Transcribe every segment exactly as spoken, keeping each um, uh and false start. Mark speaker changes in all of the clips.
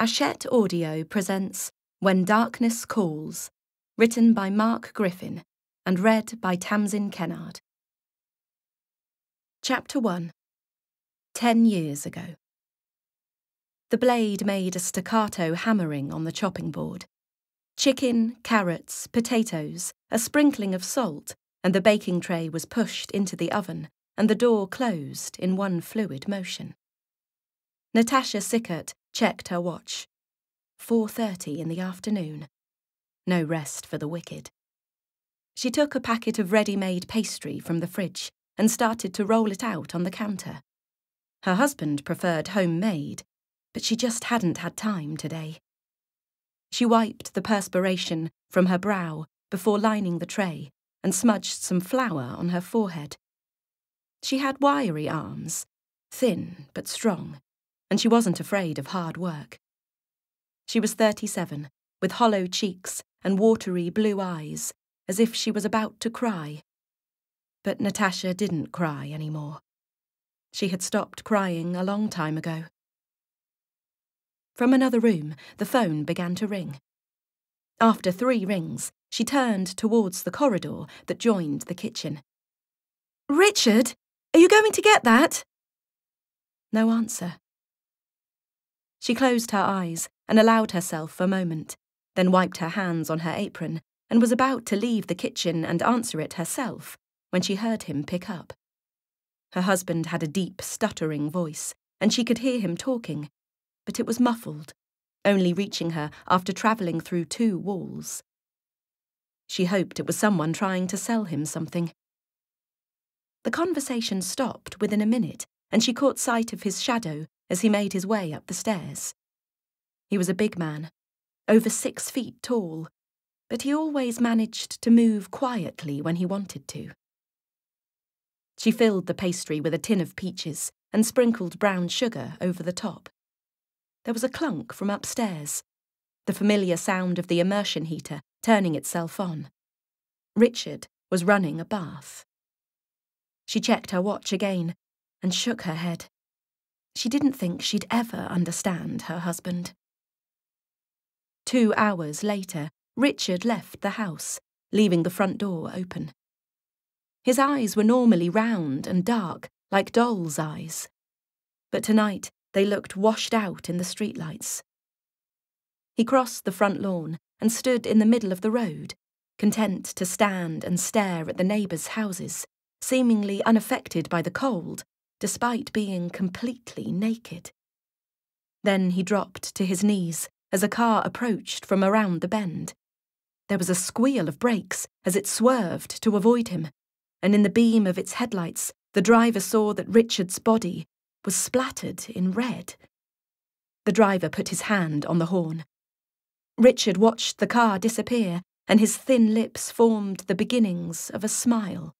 Speaker 1: Hachette Audio presents When Darkness Calls, written by Mark Griffin and read by Tamsin Kennard. Chapter one. Ten years ago. The blade made a staccato hammering on the chopping board. Chicken, carrots, potatoes, a sprinkling of salt, and the baking tray was pushed into the oven, and the door closed in one fluid motion. Natasha Sickert checked her watch. four thirty in the afternoon. No rest for the wicked. She took a packet of ready-made pastry from the fridge and started to roll it out on the counter. Her husband preferred homemade, but she just hadn't had time today. She wiped the perspiration from her brow before lining the tray and smudged some flour on her forehead. She had wiry arms, thin but strong, and she wasn't afraid of hard work. She was thirty-seven, with hollow cheeks and watery blue eyes, as if she was about to cry. But Natasha didn't cry anymore. She had stopped crying a long time ago. From another room, the phone began to ring. After three rings, she turned towards the corridor that joined the kitchen. "Richard, are you going to get that?" No answer. She closed her eyes and allowed herself a moment, then wiped her hands on her apron and was about to leave the kitchen and answer it herself when she heard him pick up. Her husband had a deep, stuttering voice, and she could hear him talking, but it was muffled, only reaching her after travelling through two walls. She hoped it was someone trying to sell him something. The conversation stopped within a minute, and she caught sight of his shadow as he made his way up the stairs. He was a big man, over six feet tall, but he always managed to move quietly when he wanted to. She filled the pastry with a tin of peaches and sprinkled brown sugar over the top. There was a clunk from upstairs, the familiar sound of the immersion heater turning itself on. Richard was running a bath. She checked her watch again and shook her head. She didn't think she'd ever understand her husband. Two hours later, Richard left the house, leaving the front door open. His eyes were normally round and dark, like doll's eyes, but tonight they looked washed out in the streetlights. He crossed the front lawn and stood in the middle of the road, content to stand and stare at the neighbours' houses, seemingly unaffected by the cold, despite being completely naked. Then he dropped to his knees as a car approached from around the bend. There was a squeal of brakes as it swerved to avoid him, and in the beam of its headlights, the driver saw that Richard's body was splattered in red. The driver put his hand on the horn. Richard watched the car disappear, and his thin lips formed the beginnings of a smile.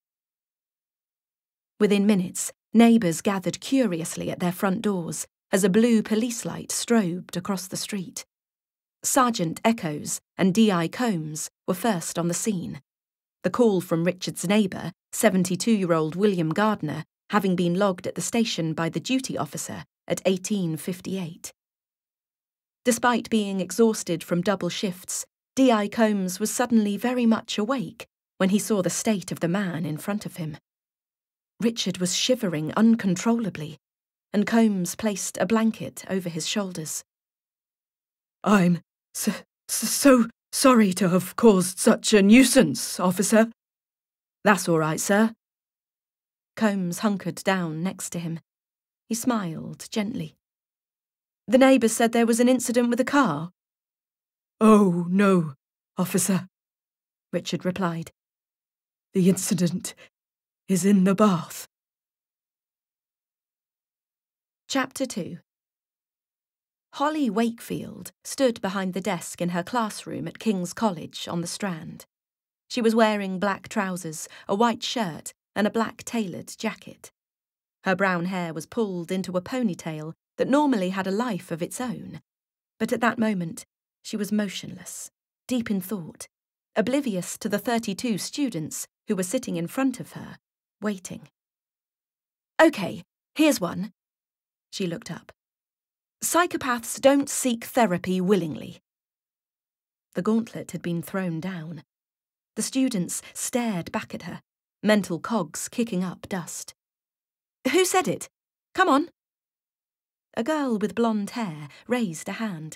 Speaker 1: Within minutes, neighbours gathered curiously at their front doors as a blue police light strobed across the street. Sergeant Echoes and D I Combs were first on the scene, the call from Richard's neighbour, seventy-two-year-old William Gardner, having been logged at the station by the duty officer at eighteen fifty-eight. Despite being exhausted from double shifts, D I Combs was suddenly very much awake when he saw the state of the man in front of him. Richard was shivering uncontrollably, and Combs placed a blanket over his shoulders.
Speaker 2: "I'm so, so sorry to have caused such a nuisance, officer."
Speaker 1: "That's all right, sir." Combs hunkered down next to him. He smiled gently. "The neighbours said there was an incident with a car."
Speaker 2: "Oh, no, officer,"
Speaker 1: Richard replied.
Speaker 2: "The incident is in the bath."
Speaker 1: Chapter two. Holly Wakefield stood behind the desk in her classroom at King's College on the Strand. She was wearing black trousers, a white shirt, and a black tailored jacket. Her brown hair was pulled into a ponytail that normally had a life of its own, but at that moment she was motionless, deep in thought, oblivious to the thirty-two students who were sitting in front of her, waiting. "Okay, here's one." She looked up. Psychopaths don't seek therapy willingly. The gauntlet had been thrown down. The students stared back at her, mental cogs kicking up dust. Who said it? Come on. A girl with blonde hair raised a hand.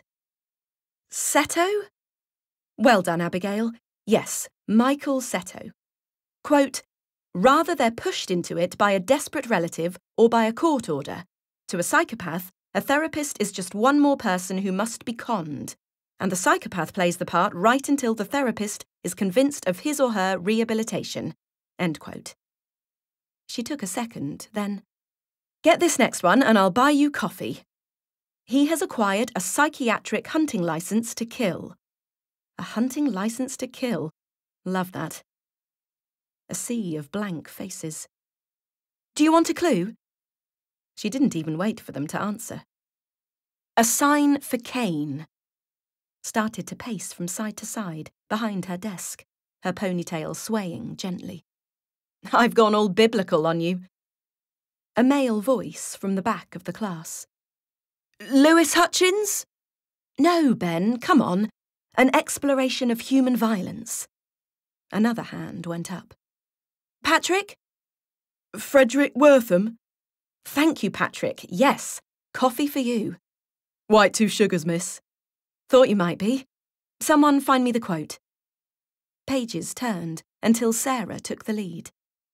Speaker 1: Seto? Well done, Abigail. Yes, Michael Seto. Quote, rather they're pushed into it by a desperate relative or by a court order. To a psychopath, a therapist is just one more person who must be conned, and the psychopath plays the part right until the therapist is convinced of his or her rehabilitation. End quote. She took a second, then, get this next one and I'll buy you coffee. He has acquired a psychiatric hunting licence to kill. A hunting licence to kill. Love that. A sea of blank faces. Do you want a clue? She didn't even wait for them to answer. A sign for Cain. Started to pace from side to side behind her desk, her ponytail swaying gently. I've gone all biblical on you. A male voice from the back of the class. Lewis Hutchins? No, Ben, come on. An exploration of human violence. Another hand went up. Patrick?
Speaker 2: Frederick Wortham?
Speaker 1: Thank you, Patrick. Yes, coffee for you.
Speaker 2: White two sugars, miss.
Speaker 1: Thought you might be. Someone find me the quote. Pages turned until Sarah took the lead.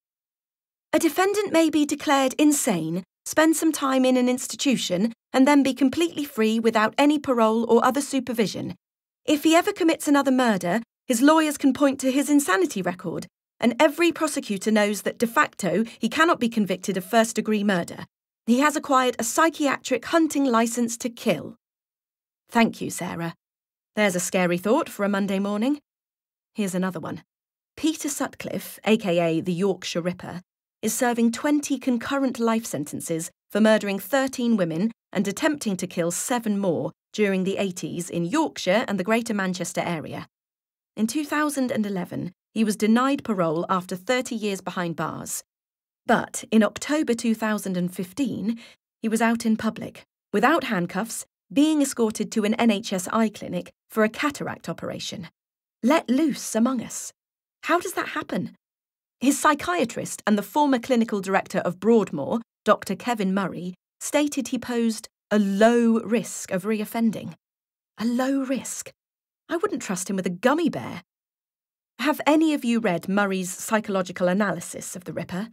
Speaker 1: A defendant may be declared insane, spend some time in an institution, and then be completely free without any parole or other supervision. If he ever commits another murder, his lawyers can point to his insanity record, and every prosecutor knows that de facto he cannot be convicted of first-degree murder. He has acquired a psychiatric hunting licence to kill. Thank you, Sarah. There's a scary thought for a Monday morning. Here's another one. Peter Sutcliffe, aka the Yorkshire Ripper, is serving twenty concurrent life sentences for murdering thirteen women and attempting to kill seven more during the eighties in Yorkshire and the Greater Manchester area. In two thousand eleven, he was denied parole after thirty years behind bars. But in October two thousand fifteen, he was out in public, without handcuffs, being escorted to an N H S eye clinic for a cataract operation. Let loose among us. How does that happen? His psychiatrist and the former clinical director of Broadmoor, Doctor Kevin Murray, stated he posed a low risk of reoffending. A low risk? I wouldn't trust him with a gummy bear. Have any of you read Murray's psychological analysis of the Ripper?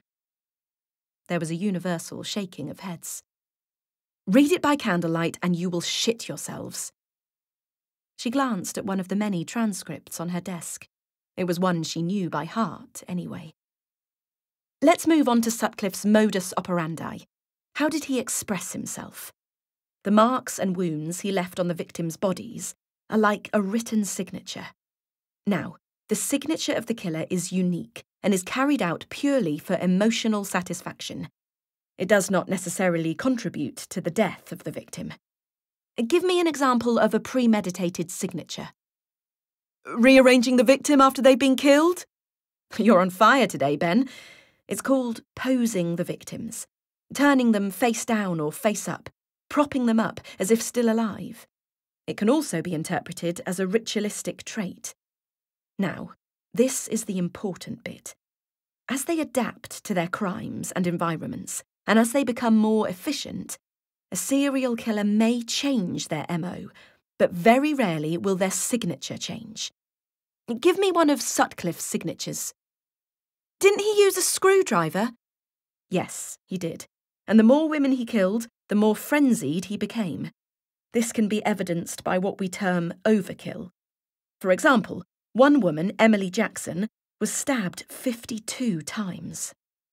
Speaker 1: There was a universal shaking of heads. Read it by candlelight and you will shit yourselves. She glanced at one of the many transcripts on her desk. It was one she knew by heart, anyway. Let's move on to Sutcliffe's modus operandi. How did he express himself? The marks and wounds he left on the victims' bodies are like a written signature. Now, the signature of the killer is unique and is carried out purely for emotional satisfaction. It does not necessarily contribute to the death of the victim. Give me an example of a premeditated signature.
Speaker 2: Rearranging the victim after they've been killed?
Speaker 1: You're on fire today, Ben. It's called posing the victims, turning them face down or face up, propping them up as if still alive. It can also be interpreted as a ritualistic trait. Now, this is the important bit. As they adapt to their crimes and environments, and as they become more efficient, a serial killer may change their M O, but very rarely will their signature change. Give me one of Sutcliffe's signatures. Didn't he use a screwdriver? Yes, he did. And the more women he killed, the more frenzied he became. This can be evidenced by what we term overkill. For example, one woman, Emily Jackson, was stabbed fifty-two times.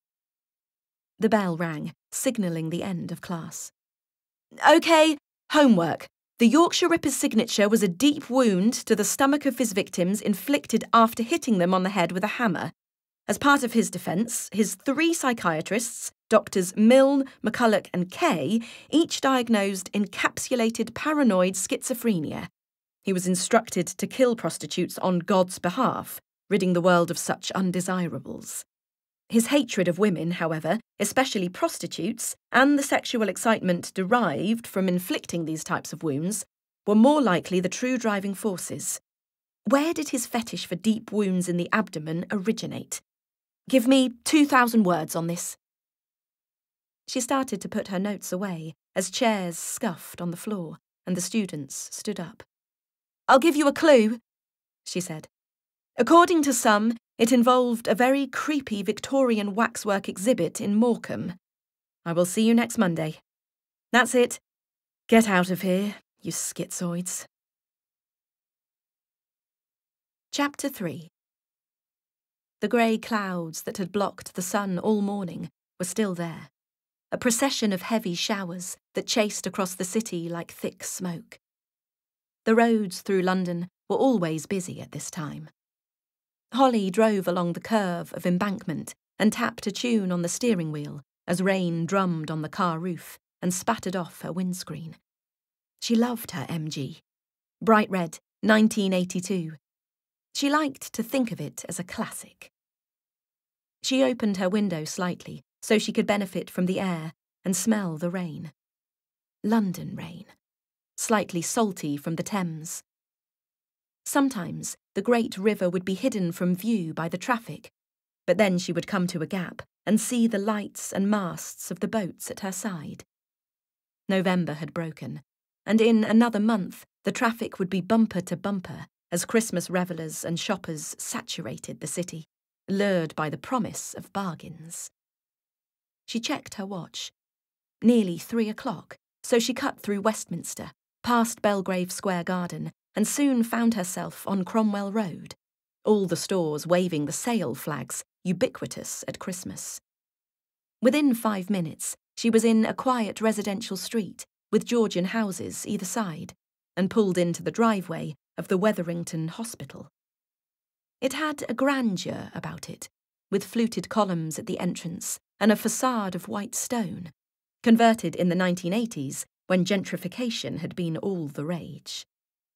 Speaker 1: The bell rang, signalling the end of class. OK, homework. The Yorkshire Ripper's signature was a deep wound to the stomach of his victims inflicted after hitting them on the head with a hammer. As part of his defence, his three psychiatrists, Doctors Milne, McCulloch and Kay, each diagnosed encapsulated paranoid schizophrenia. He was instructed to kill prostitutes on God's behalf, ridding the world of such undesirables. His hatred of women, however, especially prostitutes, and the sexual excitement derived from inflicting these types of wounds, were more likely the true driving forces. Where did his fetish for deep wounds in the abdomen originate? Give me two thousand words on this. She started to put her notes away as chairs scuffed on the floor and the students stood up. I'll give you a clue, she said. According to some, it involved a very creepy Victorian waxwork exhibit in Morecambe. I will see you next Monday. That's it. Get out of here, you schizoids. Chapter three. The grey clouds that had blocked the sun all morning were still there, a procession of heavy showers that chased across the city like thick smoke. The roads through London were always busy at this time. Holly drove along the curve of embankment and tapped a tune on the steering wheel as rain drummed on the car roof and spattered off her windscreen. She loved her M G. Bright red, nineteen eighty-two. She liked to think of it as a classic. She opened her window slightly so she could benefit from the air and smell the rain. London rain. Slightly salty from the Thames. Sometimes the great river would be hidden from view by the traffic, but then she would come to a gap and see the lights and masts of the boats at her side. November had broken, and in another month the traffic would be bumper to bumper as Christmas revellers and shoppers saturated the city, lured by the promise of bargains. She checked her watch. Nearly three o'clock, so she cut through Westminster, past Belgrave Square Garden, and soon found herself on Cromwell Road, all the stores waving the sale flags, ubiquitous at Christmas. Within five minutes, she was in a quiet residential street with Georgian houses either side, and pulled into the driveway of the Wetherington Hospital. It had a grandeur about it, with fluted columns at the entrance and a facade of white stone, converted in the nineteen eighties when gentrification had been all the rage.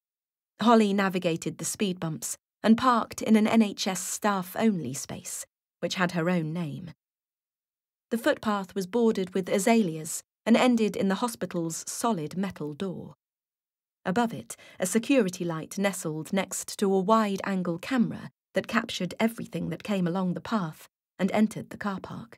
Speaker 1: Holly navigated the speed bumps and parked in an N H S staff-only space, which had her own name. The footpath was bordered with azaleas and ended in the hospital's solid metal door. Above it, a security light nestled next to a wide-angle camera that captured everything that came along the path and entered the car park.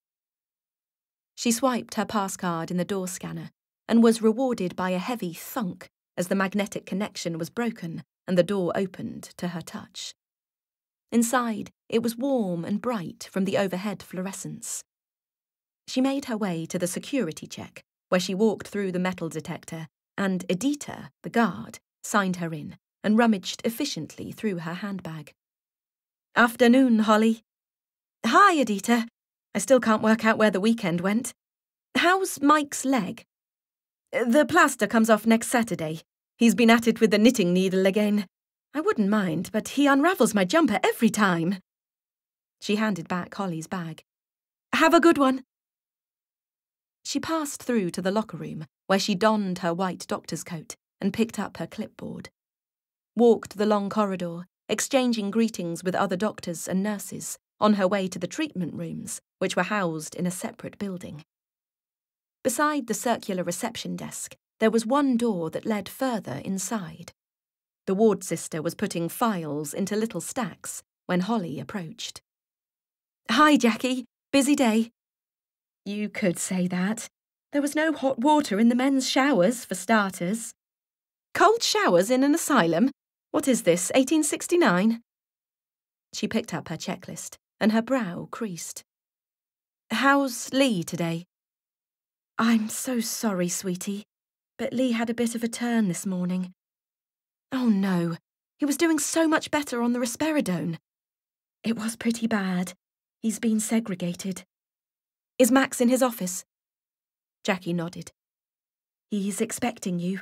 Speaker 1: She swiped her pass card in the door scanner and was rewarded by a heavy thunk as the magnetic connection was broken and the door opened to her touch. Inside, it was warm and bright from the overhead fluorescence. She made her way to the security check, where she walked through the metal detector, and Edita, the guard, signed her in and rummaged efficiently through her handbag. Afternoon, Holly. Hi, Edita. I still can't work out where the weekend went. How's Mike's leg? The plaster comes off next Saturday. He's been at it with the knitting needle again. I wouldn't mind, but he unravels my jumper every time. She handed back Holly's bag. Have a good one. She passed through to the locker room, where she donned her white doctor's coat and picked up her clipboard. Walked the long corridor, exchanging greetings with other doctors and nurses, on her way to the treatment rooms, which were housed in a separate building. Beside the circular reception desk, there was one door that led further inside. The ward sister was putting files into little stacks when Holly approached. Hi, Jackie. Busy day? You could say that. There was no hot water in the men's showers, for starters. Cold showers in an asylum? What is this, eighteen sixty-nine? She picked up her checklist, and her brow creased. How's Lee today? I'm so sorry, sweetie, but Lee had a bit of a turn this morning. Oh no, he was doing so much better on the risperidone. It was pretty bad. He's been segregated. Is Max in his office? Jackie nodded. He's expecting you.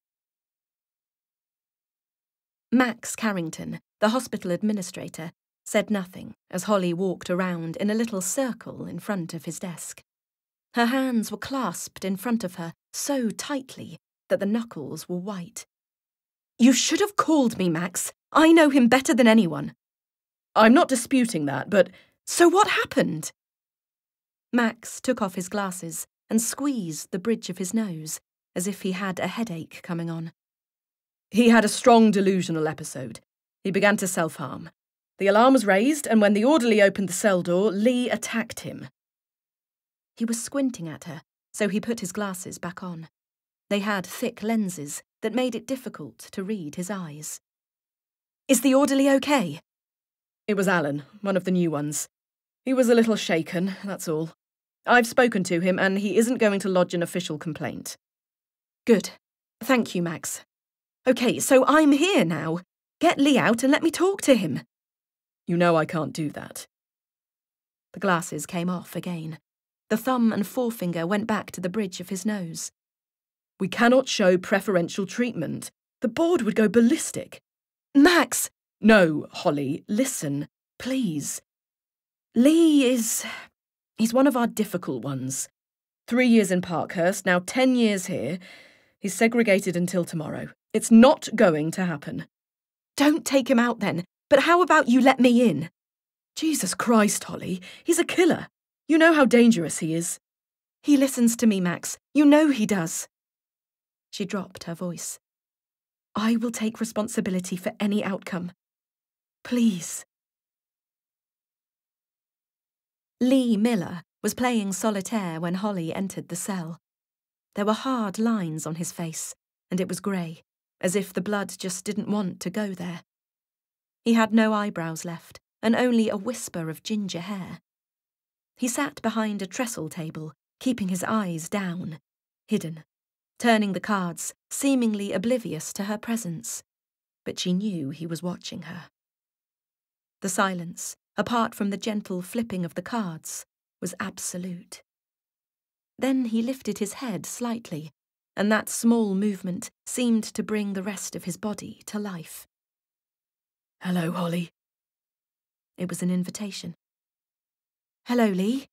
Speaker 1: Max Carrington, the hospital administrator, said nothing as Holly walked around in a little circle in front of his desk. Her hands were clasped in front of her so tightly that the knuckles were white. You should have called me, Max. I know him better than anyone. I'm not disputing that, but So what happened? Max took off his glasses and squeezed the bridge of his nose, as if he had a headache coming on.
Speaker 2: He had a strong delusional episode. He began to self-harm. The alarm was raised, and when the orderly opened the cell door, Lee attacked him.
Speaker 1: He was squinting at her, so he put his glasses back on. They had thick lenses that made it difficult to read his eyes. Is the orderly okay?
Speaker 2: It was Alan, one of the new ones. He was a little shaken, that's all. I've spoken to him, and he isn't going to lodge an official complaint.
Speaker 1: Good. Thank you, Max. OK, so I'm here now. Get Lee out and let me talk to him.
Speaker 2: You know I can't do that.
Speaker 1: The glasses came off again. The thumb and forefinger went back to the bridge of his nose.
Speaker 2: We cannot show preferential treatment. The board would go ballistic.
Speaker 1: Max!
Speaker 2: No, Holly, listen, please.
Speaker 1: Lee is...
Speaker 2: He's one of our difficult ones. Three years in Parkhurst, now ten years here. He's segregated until tomorrow. It's not going to happen.
Speaker 1: Don't take him out then, but how about you let me in?
Speaker 2: Jesus Christ, Holly, he's a killer. You know how dangerous he is.
Speaker 1: He listens to me, Max. You know he does. She dropped her voice. I will take responsibility for any outcome. Please. Lee Miller was playing solitaire when Holly entered the cell. There were hard lines on his face, and it was grey, as if the blood just didn't want to go there. He had no eyebrows left, and only a whisper of ginger hair. He sat behind a trestle table, keeping his eyes down, hidden, turning the cards, seemingly oblivious to her presence. But she knew he was watching her. The silence, apart from the gentle flipping of the cards, was absolute. Then he lifted his head slightly, and that small movement seemed to bring the rest of his body to life.
Speaker 2: Hello, Holly.
Speaker 1: It was an invitation. Hello, Lee.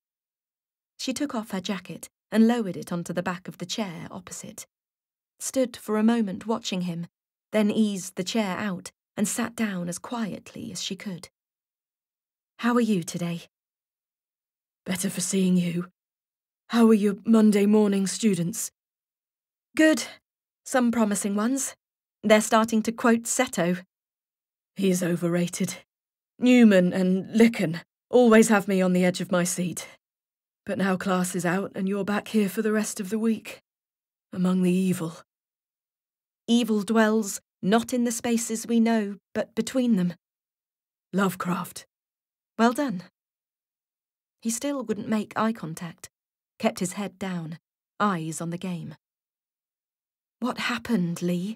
Speaker 1: She took off her jacket and lowered it onto the back of the chair opposite, stood for a moment watching him, then eased the chair out and sat down as quietly as she could. How are you today?
Speaker 2: Better for seeing you. How are your Monday morning students?
Speaker 1: Good. Some promising ones. They're starting to quote Seto.
Speaker 2: He's overrated. Newman and Licken always have me on the edge of my seat. But now class is out and you're back here for the rest of the week. Among the evil.
Speaker 1: Evil dwells not in the spaces we know, but between them.
Speaker 2: Lovecraft.
Speaker 1: Well done. He still wouldn't make eye contact, kept his head down, eyes on the game. What happened, Lee?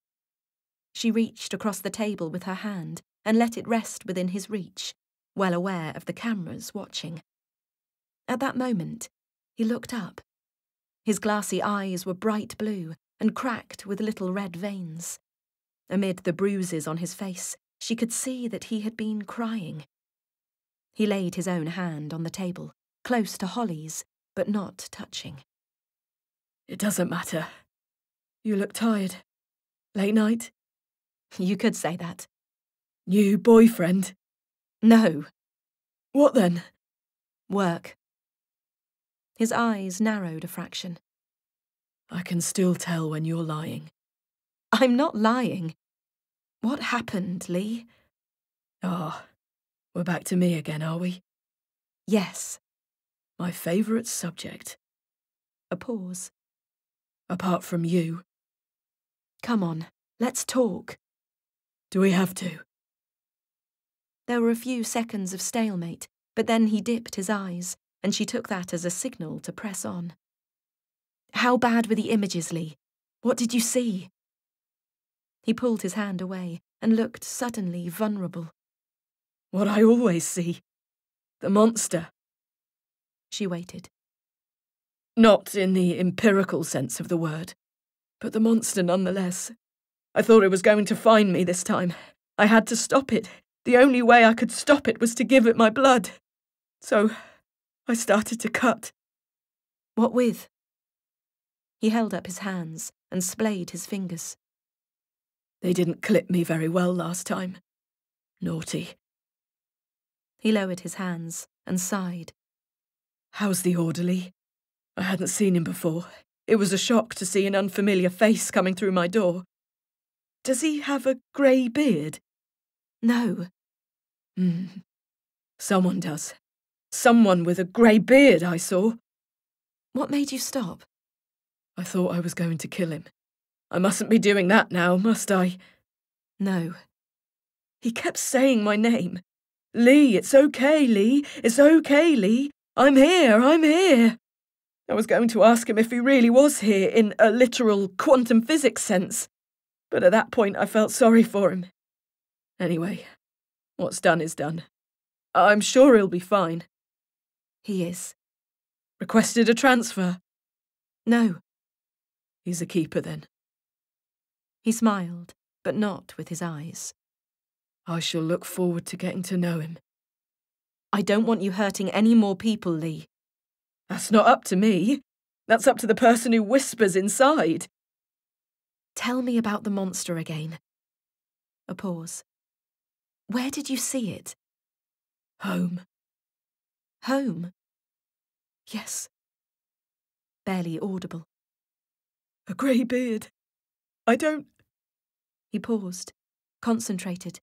Speaker 1: She reached across the table with her hand and let it rest within his reach, well aware of the cameras watching. At that moment, he looked up. His glassy eyes were bright blue and cracked with little red veins. Amid the bruises on his face, she could see that he had been crying. He laid his own hand on the table, close to Holly's, but not touching.
Speaker 2: It doesn't matter. You look tired. Late night?
Speaker 1: You could say that.
Speaker 2: New boyfriend?
Speaker 1: No.
Speaker 2: What then?
Speaker 1: Work. His eyes narrowed a fraction.
Speaker 2: I can still tell when you're lying.
Speaker 1: I'm not lying. What happened, Lee?
Speaker 2: Ah, oh, we're back to me again, are we?
Speaker 1: Yes.
Speaker 2: My favourite subject.
Speaker 1: A pause.
Speaker 2: Apart from you.
Speaker 1: Come on, let's talk.
Speaker 2: Do we have to?
Speaker 1: There were a few seconds of stalemate, but then he dipped his eyes, and she took that as a signal to press on. How bad were the images, Lee? What did you see? He pulled his hand away and looked suddenly vulnerable.
Speaker 2: What I always see. The monster.
Speaker 1: She waited.
Speaker 2: Not in the empirical sense of the word, but the monster nonetheless. I thought it was going to find me this time. I had to stop it. The only way I could stop it was to give it my blood. So I started to cut.
Speaker 1: What with? He held up his hands and splayed his fingers.
Speaker 2: They didn't clip me very well last time. Naughty.
Speaker 1: He lowered his hands and sighed.
Speaker 2: How's the orderly? I hadn't seen him before. It was a shock to see an unfamiliar face coming through my door. Does he have a grey beard?
Speaker 1: No.
Speaker 2: Hmm. Someone does. Someone with a grey beard I saw.
Speaker 1: What made you stop?
Speaker 2: I thought I was going to kill him. I mustn't be doing that now, must I?
Speaker 1: No.
Speaker 2: He kept saying my name. Lee, it's okay, Lee. It's okay, Lee. I'm here, I'm here. I was going to ask him if he really was here in a literal quantum physics sense, but at that point I felt sorry for him. Anyway, what's done is done. I'm sure he'll be fine.
Speaker 1: He is.
Speaker 2: Requested a transfer?
Speaker 1: No.
Speaker 2: He's a keeper then.
Speaker 1: He smiled, but not with his eyes.
Speaker 2: I shall look forward to getting to know him.
Speaker 1: I don't want you hurting any more people, Lee.
Speaker 2: That's not up to me. That's up to the person who whispers inside.
Speaker 1: Tell me about the monster again. A pause. Where did you see it?
Speaker 2: Home.
Speaker 1: Home?
Speaker 2: Yes.
Speaker 1: Barely audible.
Speaker 2: A grey beard. I don't...
Speaker 1: He paused, concentrated.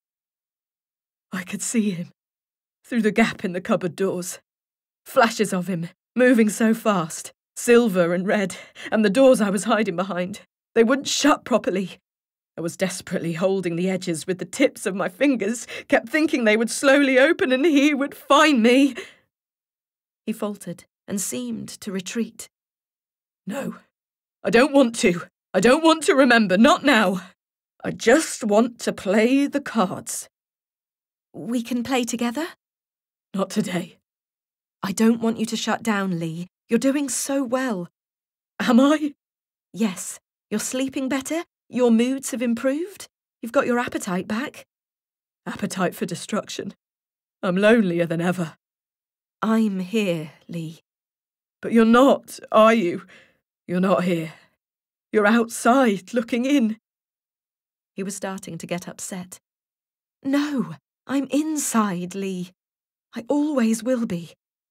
Speaker 2: I could see him, through the gap in the cupboard doors. Flashes of him, moving so fast, silver and red, and the doors I was hiding behind. They wouldn't shut properly. I was desperately holding the edges with the tips of my fingers, kept thinking they would slowly open and he would find me.
Speaker 1: He faltered and seemed to retreat.
Speaker 2: No, I don't want to. I don't want to remember, not now. I just want to play the cards.
Speaker 1: We can play together?
Speaker 2: Not today.
Speaker 1: I don't want you to shut down, Lee. You're doing so well.
Speaker 2: Am I?
Speaker 1: Yes. You're sleeping better? Your moods have improved? You've got your appetite back?
Speaker 2: Appetite for destruction. I'm lonelier than ever.
Speaker 1: I'm here, Lee.
Speaker 2: But you're not, are you? You're not here. You're outside, looking in.
Speaker 1: He was starting to get upset. No, I'm inside, Lee. I always will be.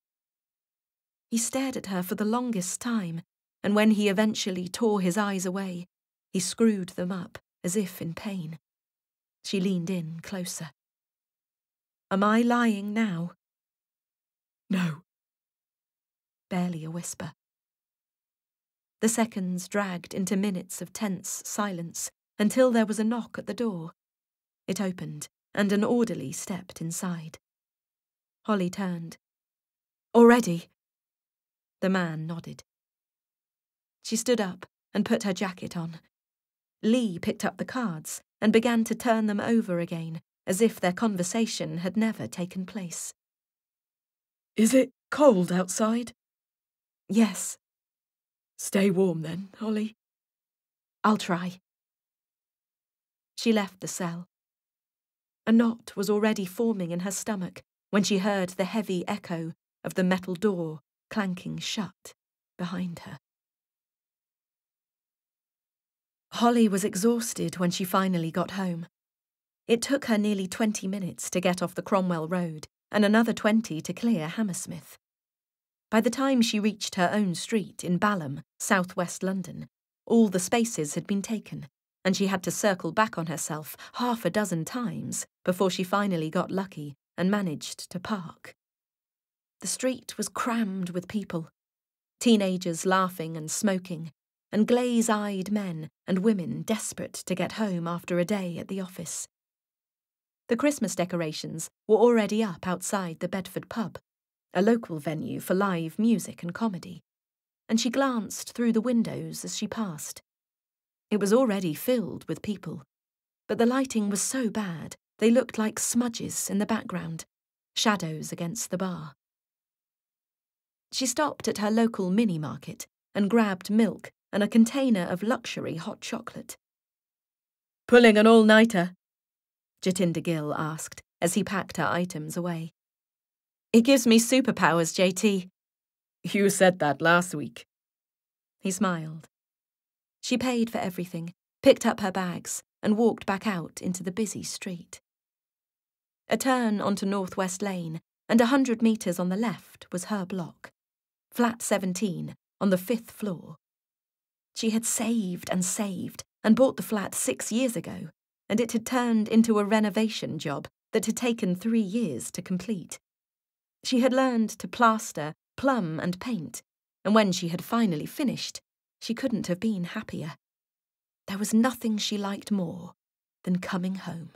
Speaker 1: He stared at her for the longest time, and when he eventually tore his eyes away, he screwed them up, as if in pain. She leaned in closer. Am I lying now?
Speaker 2: No.
Speaker 1: Barely a whisper. The seconds dragged into minutes of tense silence until there was a knock at the door. It opened, and an orderly stepped inside. Holly turned. Already? The man nodded. She stood up and put her jacket on. Lee picked up the cards and began to turn them over again, as if their conversation had never taken place.
Speaker 2: Is it cold outside?
Speaker 1: Yes.
Speaker 2: Stay warm then, Holly.
Speaker 1: I'll try. She left the cell. A knot was already forming in her stomach when she heard the heavy echo of the metal door clanking shut behind her. Holly was exhausted when she finally got home. It took her nearly twenty minutes to get off the Cromwell Road and another twenty to clear Hammersmith. By the time she reached her own street in Balham, southwest London, all the spaces had been taken, and she had to circle back on herself half a dozen times before she finally got lucky and managed to park. The street was crammed with people, teenagers laughing and smoking, and glaze-eyed men and women desperate to get home after a day at the office. The Christmas decorations were already up outside the Bedford pub, a local venue for live music and comedy, and she glanced through the windows as she passed. It was already filled with people, but the lighting was so bad they looked like smudges in the background, shadows against the bar. She stopped at her local mini-market and grabbed milk and a container of luxury hot chocolate.
Speaker 2: Pulling an all-nighter?
Speaker 1: Jatinder Gill asked as he packed her items away. It gives me superpowers, J T.
Speaker 2: You said that last week.
Speaker 1: He smiled. She paid for everything, picked up her bags, and walked back out into the busy street. A turn onto Northwest Lane and a hundred metres on the left was her block. Flat seventeen, on the fifth floor. She had saved and saved and bought the flat six years ago, and it had turned into a renovation job that had taken three years to complete. She had learned to plaster, plumb and paint, and when she had finally finished, she couldn't have been happier. There was nothing she liked more than coming home.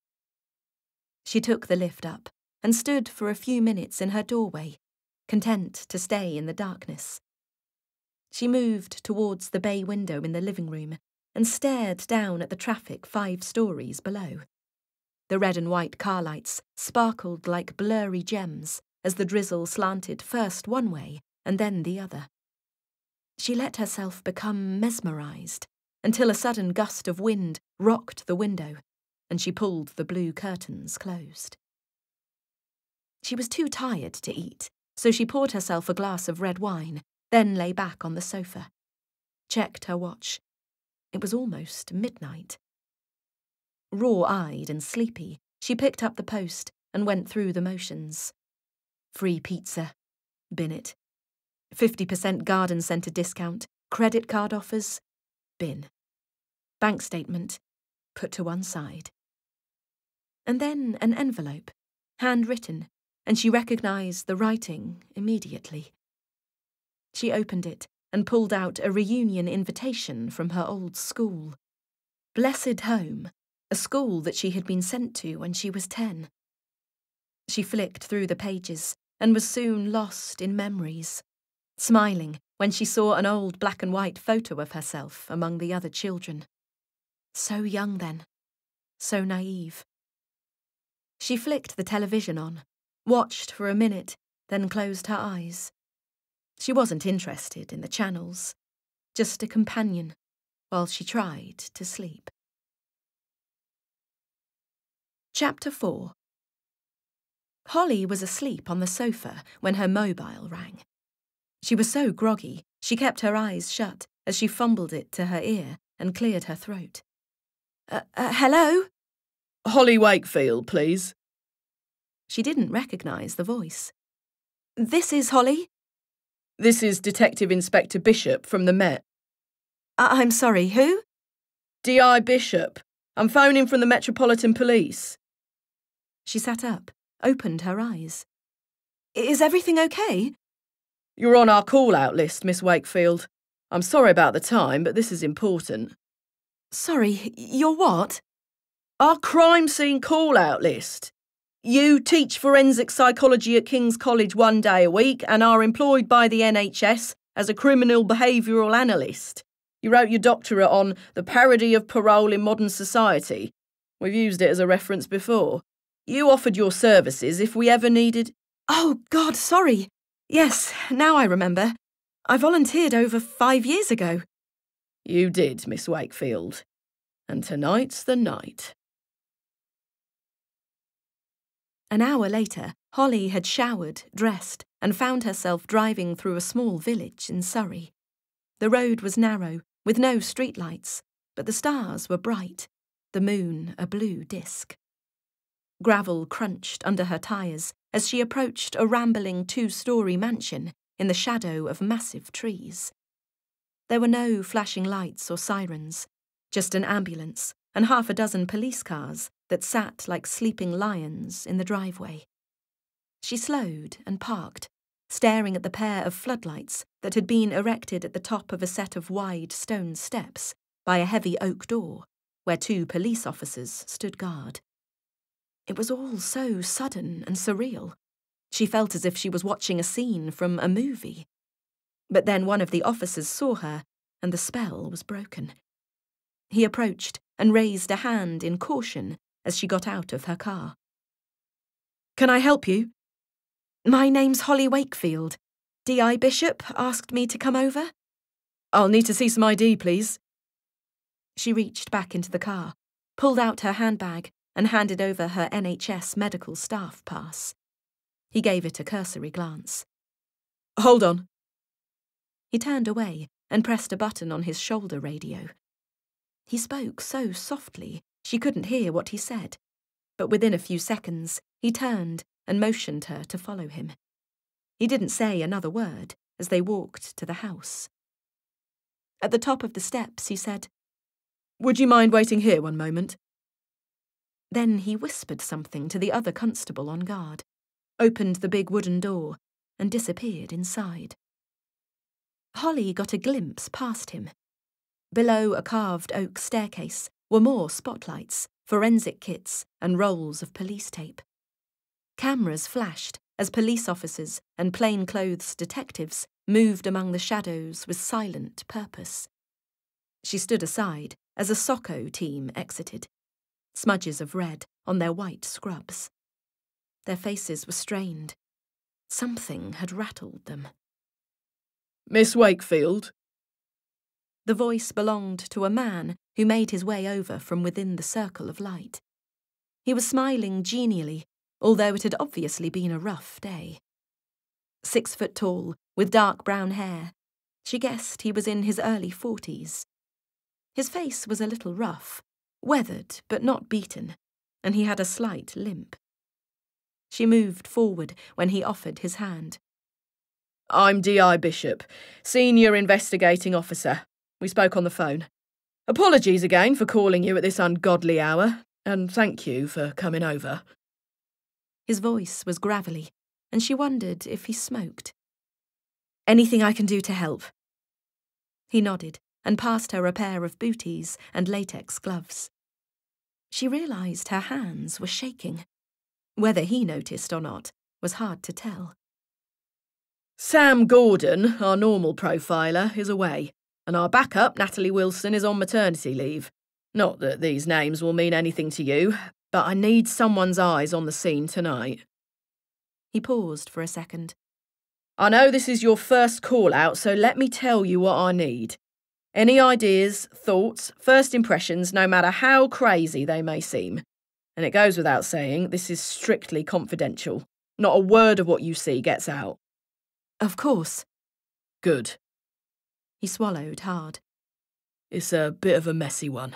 Speaker 1: She took the lift up and stood for a few minutes in her doorway, content to stay in the darkness. She moved towards the bay window in the living room and stared down at the traffic five stories below. The red and white car lights sparkled like blurry gems as the drizzle slanted first one way and then the other. She let herself become mesmerised until a sudden gust of wind rocked the window and she pulled the blue curtains closed. She was too tired to eat, so she poured herself a glass of red wine, then lay back on the sofa. Checked her watch. It was almost midnight. Raw-eyed and sleepy, she picked up the Post and went through the motions. Free pizza. Bin it. fifty percent garden centre discount. Credit card offers. Bin. Bank statement. Put to one side. And then an envelope, handwritten, and she recognised the writing immediately. She opened it and pulled out a reunion invitation from her old school. Blessed Home, a school that she had been sent to when she was ten. She flicked through the pages and was soon lost in memories, smiling when she saw an old black and white photo of herself among the other children. So young then, so naive. She flicked the television on, watched for a minute, then closed her eyes. She wasn't interested in the channels, just a companion, while she tried to sleep. Chapter four. Holly was asleep on the sofa when her mobile rang. She was so groggy, she kept her eyes shut as she fumbled it to her ear and cleared her throat. Uh, uh, hello?
Speaker 2: Holly Wakefield, please.
Speaker 1: She didn't recognise the voice. This is Holly?
Speaker 2: This is Detective Inspector Bishop from the Met.
Speaker 1: I- I'm sorry, who?
Speaker 2: D I Bishop. I'm phoning from the Metropolitan Police.
Speaker 1: She sat up, opened her eyes. Is everything okay?
Speaker 2: You're on our call-out list, Miss Wakefield. I'm sorry about the time, but this is important.
Speaker 1: Sorry, you're what?
Speaker 2: Our crime scene call-out list. You teach forensic psychology at King's College one day a week and are employed by the N H S as a criminal behavioural analyst. You wrote your doctorate on the parody of parole in modern society. We've used it as a reference before. You offered your services if we ever needed...
Speaker 1: Oh, God, sorry. Yes, now I remember. I volunteered over five years ago.
Speaker 2: You did, Miss Wakefield. And tonight's the night.
Speaker 1: An hour later, Holly had showered, dressed, and found herself driving through a small village in Surrey. The road was narrow, with no streetlights, but the stars were bright, the moon a blue disk. Gravel crunched under her tyres as she approached a rambling two-storey mansion in the shadow of massive trees. There were no flashing lights or sirens, just an ambulance and half a dozen police cars that sat like sleeping lions in the driveway. She slowed and parked, staring at the pair of floodlights that had been erected at the top of a set of wide stone steps by a heavy oak door, where two police officers stood guard. It was all so sudden and surreal. She felt as if she was watching a scene from a movie. But then one of the officers saw her, and the spell was broken. He approached and raised a hand in caution as she got out of her car. "Can I help you?" "My name's Holly Wakefield. D I Bishop asked me to come over."
Speaker 2: "I'll need to see some I D, please."
Speaker 1: She reached back into the car, pulled out her handbag, and handed over her N H S medical staff pass. He gave it a cursory glance.
Speaker 2: "Hold on."
Speaker 1: He turned away and pressed a button on his shoulder radio. He spoke so softly she couldn't hear what he said, but within a few seconds he turned and motioned her to follow him. He didn't say another word as they walked to the house. At the top of the steps, he said,
Speaker 2: "Would you mind waiting here one moment?"
Speaker 1: Then he whispered something to the other constable on guard, opened the big wooden door, and disappeared inside. Holly got a glimpse past him. Below a carved oak staircase were more spotlights, forensic kits, and rolls of police tape. Cameras flashed as police officers and plainclothes detectives moved among the shadows with silent purpose. She stood aside as a Socco team exited, smudges of red on their white scrubs. Their faces were strained. Something had rattled them.
Speaker 2: "Miss Wakefield?"
Speaker 1: The voice belonged to a man who made his way over from within the circle of light. He was smiling genially, although it had obviously been a rough day. Six foot tall, with dark brown hair, she guessed he was in his early forties. His face was a little rough, weathered but not beaten, and he had a slight limp. She moved forward when he offered his hand.
Speaker 2: "I'm D I Bishop, Senior Investigating Officer. We spoke on the phone. Apologies again for calling you at this ungodly hour, and thank you for coming over."
Speaker 1: His voice was gravelly, and she wondered if he smoked. "Anything I can do to help?" He nodded and passed her a pair of booties and latex gloves. She realised her hands were shaking. Whether he noticed or not was hard to tell.
Speaker 2: "Sam Gordon, our normal profiler, is away, and our backup, Natalie Wilson, is on maternity leave. Not that these names will mean anything to you, but I need someone's eyes on the scene tonight."
Speaker 1: He paused for a second.
Speaker 2: "I know this is your first call out, so let me tell you what I need. Any ideas, thoughts, first impressions, no matter how crazy they may seem. And it goes without saying, this is strictly confidential. Not a word of what you see gets out."
Speaker 1: "Of course."
Speaker 2: "Good."
Speaker 1: He swallowed hard.
Speaker 2: "It's a bit of a messy one."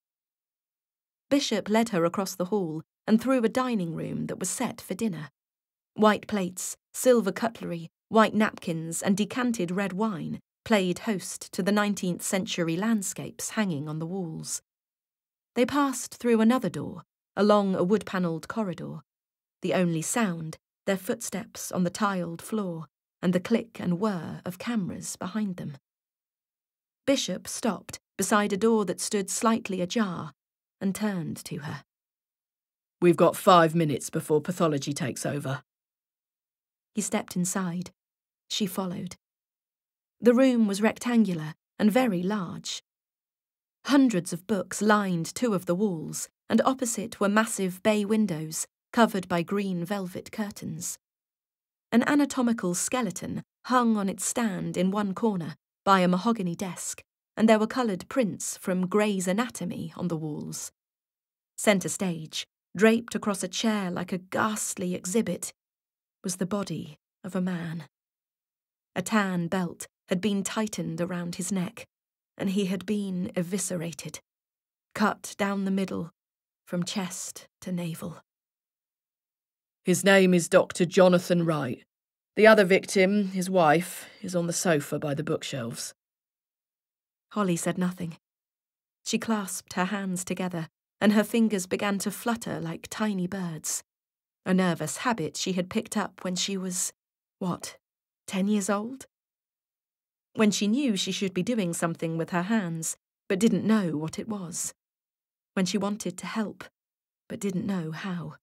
Speaker 1: Bishop led her across the hall and through a dining room that was set for dinner. White plates, silver cutlery, white napkins, and decanted red wine played host to the nineteenth century landscapes hanging on the walls. They passed through another door, along a wood-panelled corridor. The only sound, their footsteps on the tiled floor, and the click and whir of cameras behind them. Bishop stopped beside a door that stood slightly ajar and turned to her.
Speaker 2: "We've got five minutes before pathology takes over."
Speaker 1: He stepped inside. She followed. The room was rectangular and very large. Hundreds of books lined two of the walls, and opposite were massive bay windows covered by green velvet curtains. An anatomical skeleton hung on its stand in one corner by a mahogany desk, and there were coloured prints from Gray's Anatomy on the walls. Centre stage, draped across a chair like a ghastly exhibit, was the body of a man. A tan belt had been tightened around his neck, and he had been eviscerated, cut down the middle, from chest to navel.
Speaker 2: "His name is Doctor Jonathan Wright. The other victim, his wife, is on the sofa by the bookshelves."
Speaker 1: Holly said nothing. She clasped her hands together, and her fingers began to flutter like tiny birds. A nervous habit she had picked up when she was, what, ten years old? When she knew she should be doing something with her hands, but didn't know what it was. When she wanted to help, but didn't know how.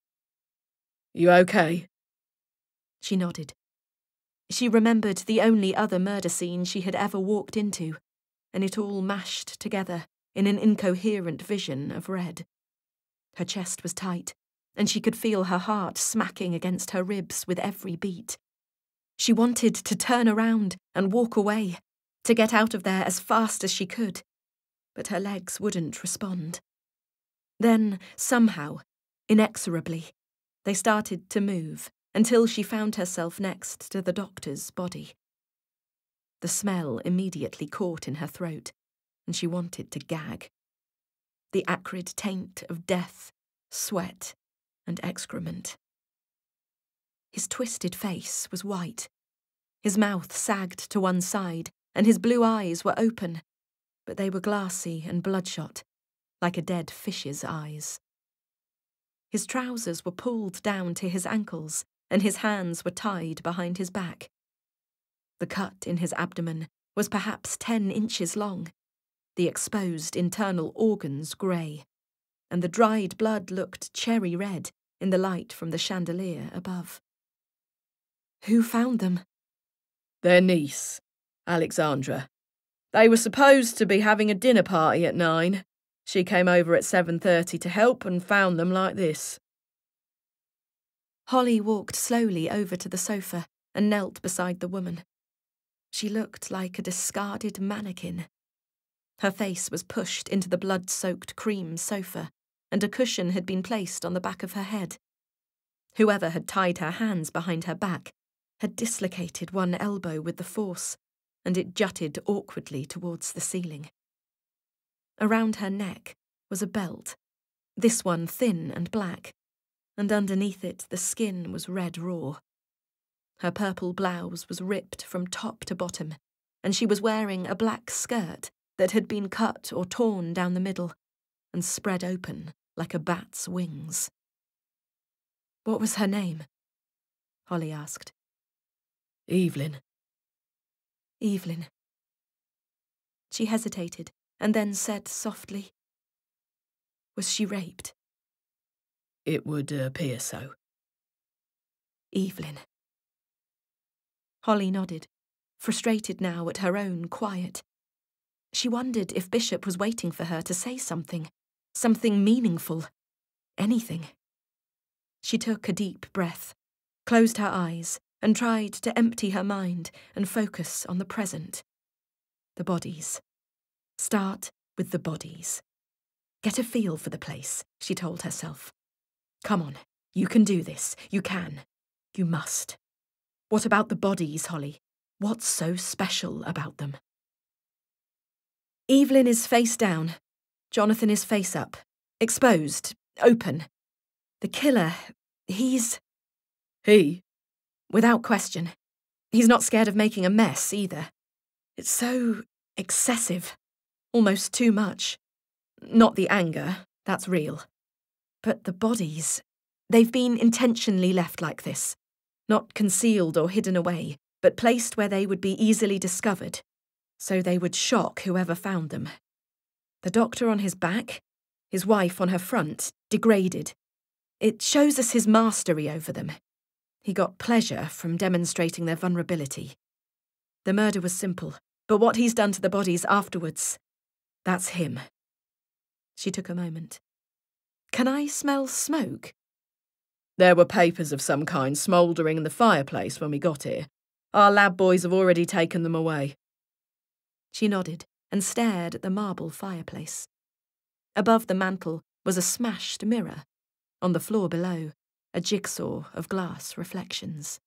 Speaker 2: "You okay?"
Speaker 1: She nodded. She remembered the only other murder scene she had ever walked into, and it all mashed together in an incoherent vision of red. Her chest was tight, and she could feel her heart smacking against her ribs with every beat. She wanted to turn around and walk away, to get out of there as fast as she could, but her legs wouldn't respond. Then, somehow, inexorably, they started to move until she found herself next to the doctor's body. The smell immediately caught in her throat, and she wanted to gag. The acrid taint of death, sweat, and excrement. His twisted face was white. His mouth sagged to one side, and his blue eyes were open, but they were glassy and bloodshot, like a dead fish's eyes. His trousers were pulled down to his ankles, and his hands were tied behind his back. The cut in his abdomen was perhaps ten inches long, the exposed internal organs grey, and the dried blood looked cherry red in the light from the chandelier above. Who found them?
Speaker 2: Their niece, Alexandra. They were supposed to be having a dinner party at nine. She came over at seven thirty to help and found them like this.
Speaker 1: Holly walked slowly over to the sofa and knelt beside the woman. She looked like a discarded mannequin. Her face was pushed into the blood-soaked cream sofa, and a cushion had been placed on the back of her head. Whoever had tied her hands behind her back had dislocated one elbow with the force, and it jutted awkwardly towards the ceiling. Around her neck was a belt, this one thin and black, and underneath it the skin was red raw. Her purple blouse was ripped from top to bottom, and she was wearing a black skirt that had been cut or torn down the middle and spread open like a bat's wings. What was her name? Holly asked.
Speaker 2: Evelyn.
Speaker 1: Evelyn. She hesitated and then said softly, Was she raped?
Speaker 2: It would appear so.
Speaker 1: Evelyn. Holly nodded, frustrated now at her own quiet. She wondered if Bishop was waiting for her to say something, something meaningful, anything. She took a deep breath, closed her eyes, and tried to empty her mind and focus on the present. The bodies. Start with the bodies. Get a feel for the place, she told herself. Come on, you can do this. You can. You must. What about the bodies, Holly? What's so special about them? Evelyn is face down. Jonathan is face up. Exposed. Open. The killer, he's...
Speaker 2: He?
Speaker 1: Without question. He's not scared of making a mess, either. It's so excessive. Almost too much. Not the anger, that's real. But the bodies, they've been intentionally left like this. Not concealed or hidden away, but placed where they would be easily discovered, so they would shock whoever found them. The doctor on his back, his wife on her front, degraded. It shows us his mastery over them. He got pleasure from demonstrating their vulnerability. The murder was simple, but what he's done to the bodies afterwards, that's him. She took a moment. Can I smell smoke?
Speaker 2: There were papers of some kind smouldering in the fireplace when we got here. Our lab boys have already taken them away.
Speaker 1: She nodded and stared at the marble fireplace. Above the mantel was a smashed mirror. On the floor below, a jigsaw of glass reflections.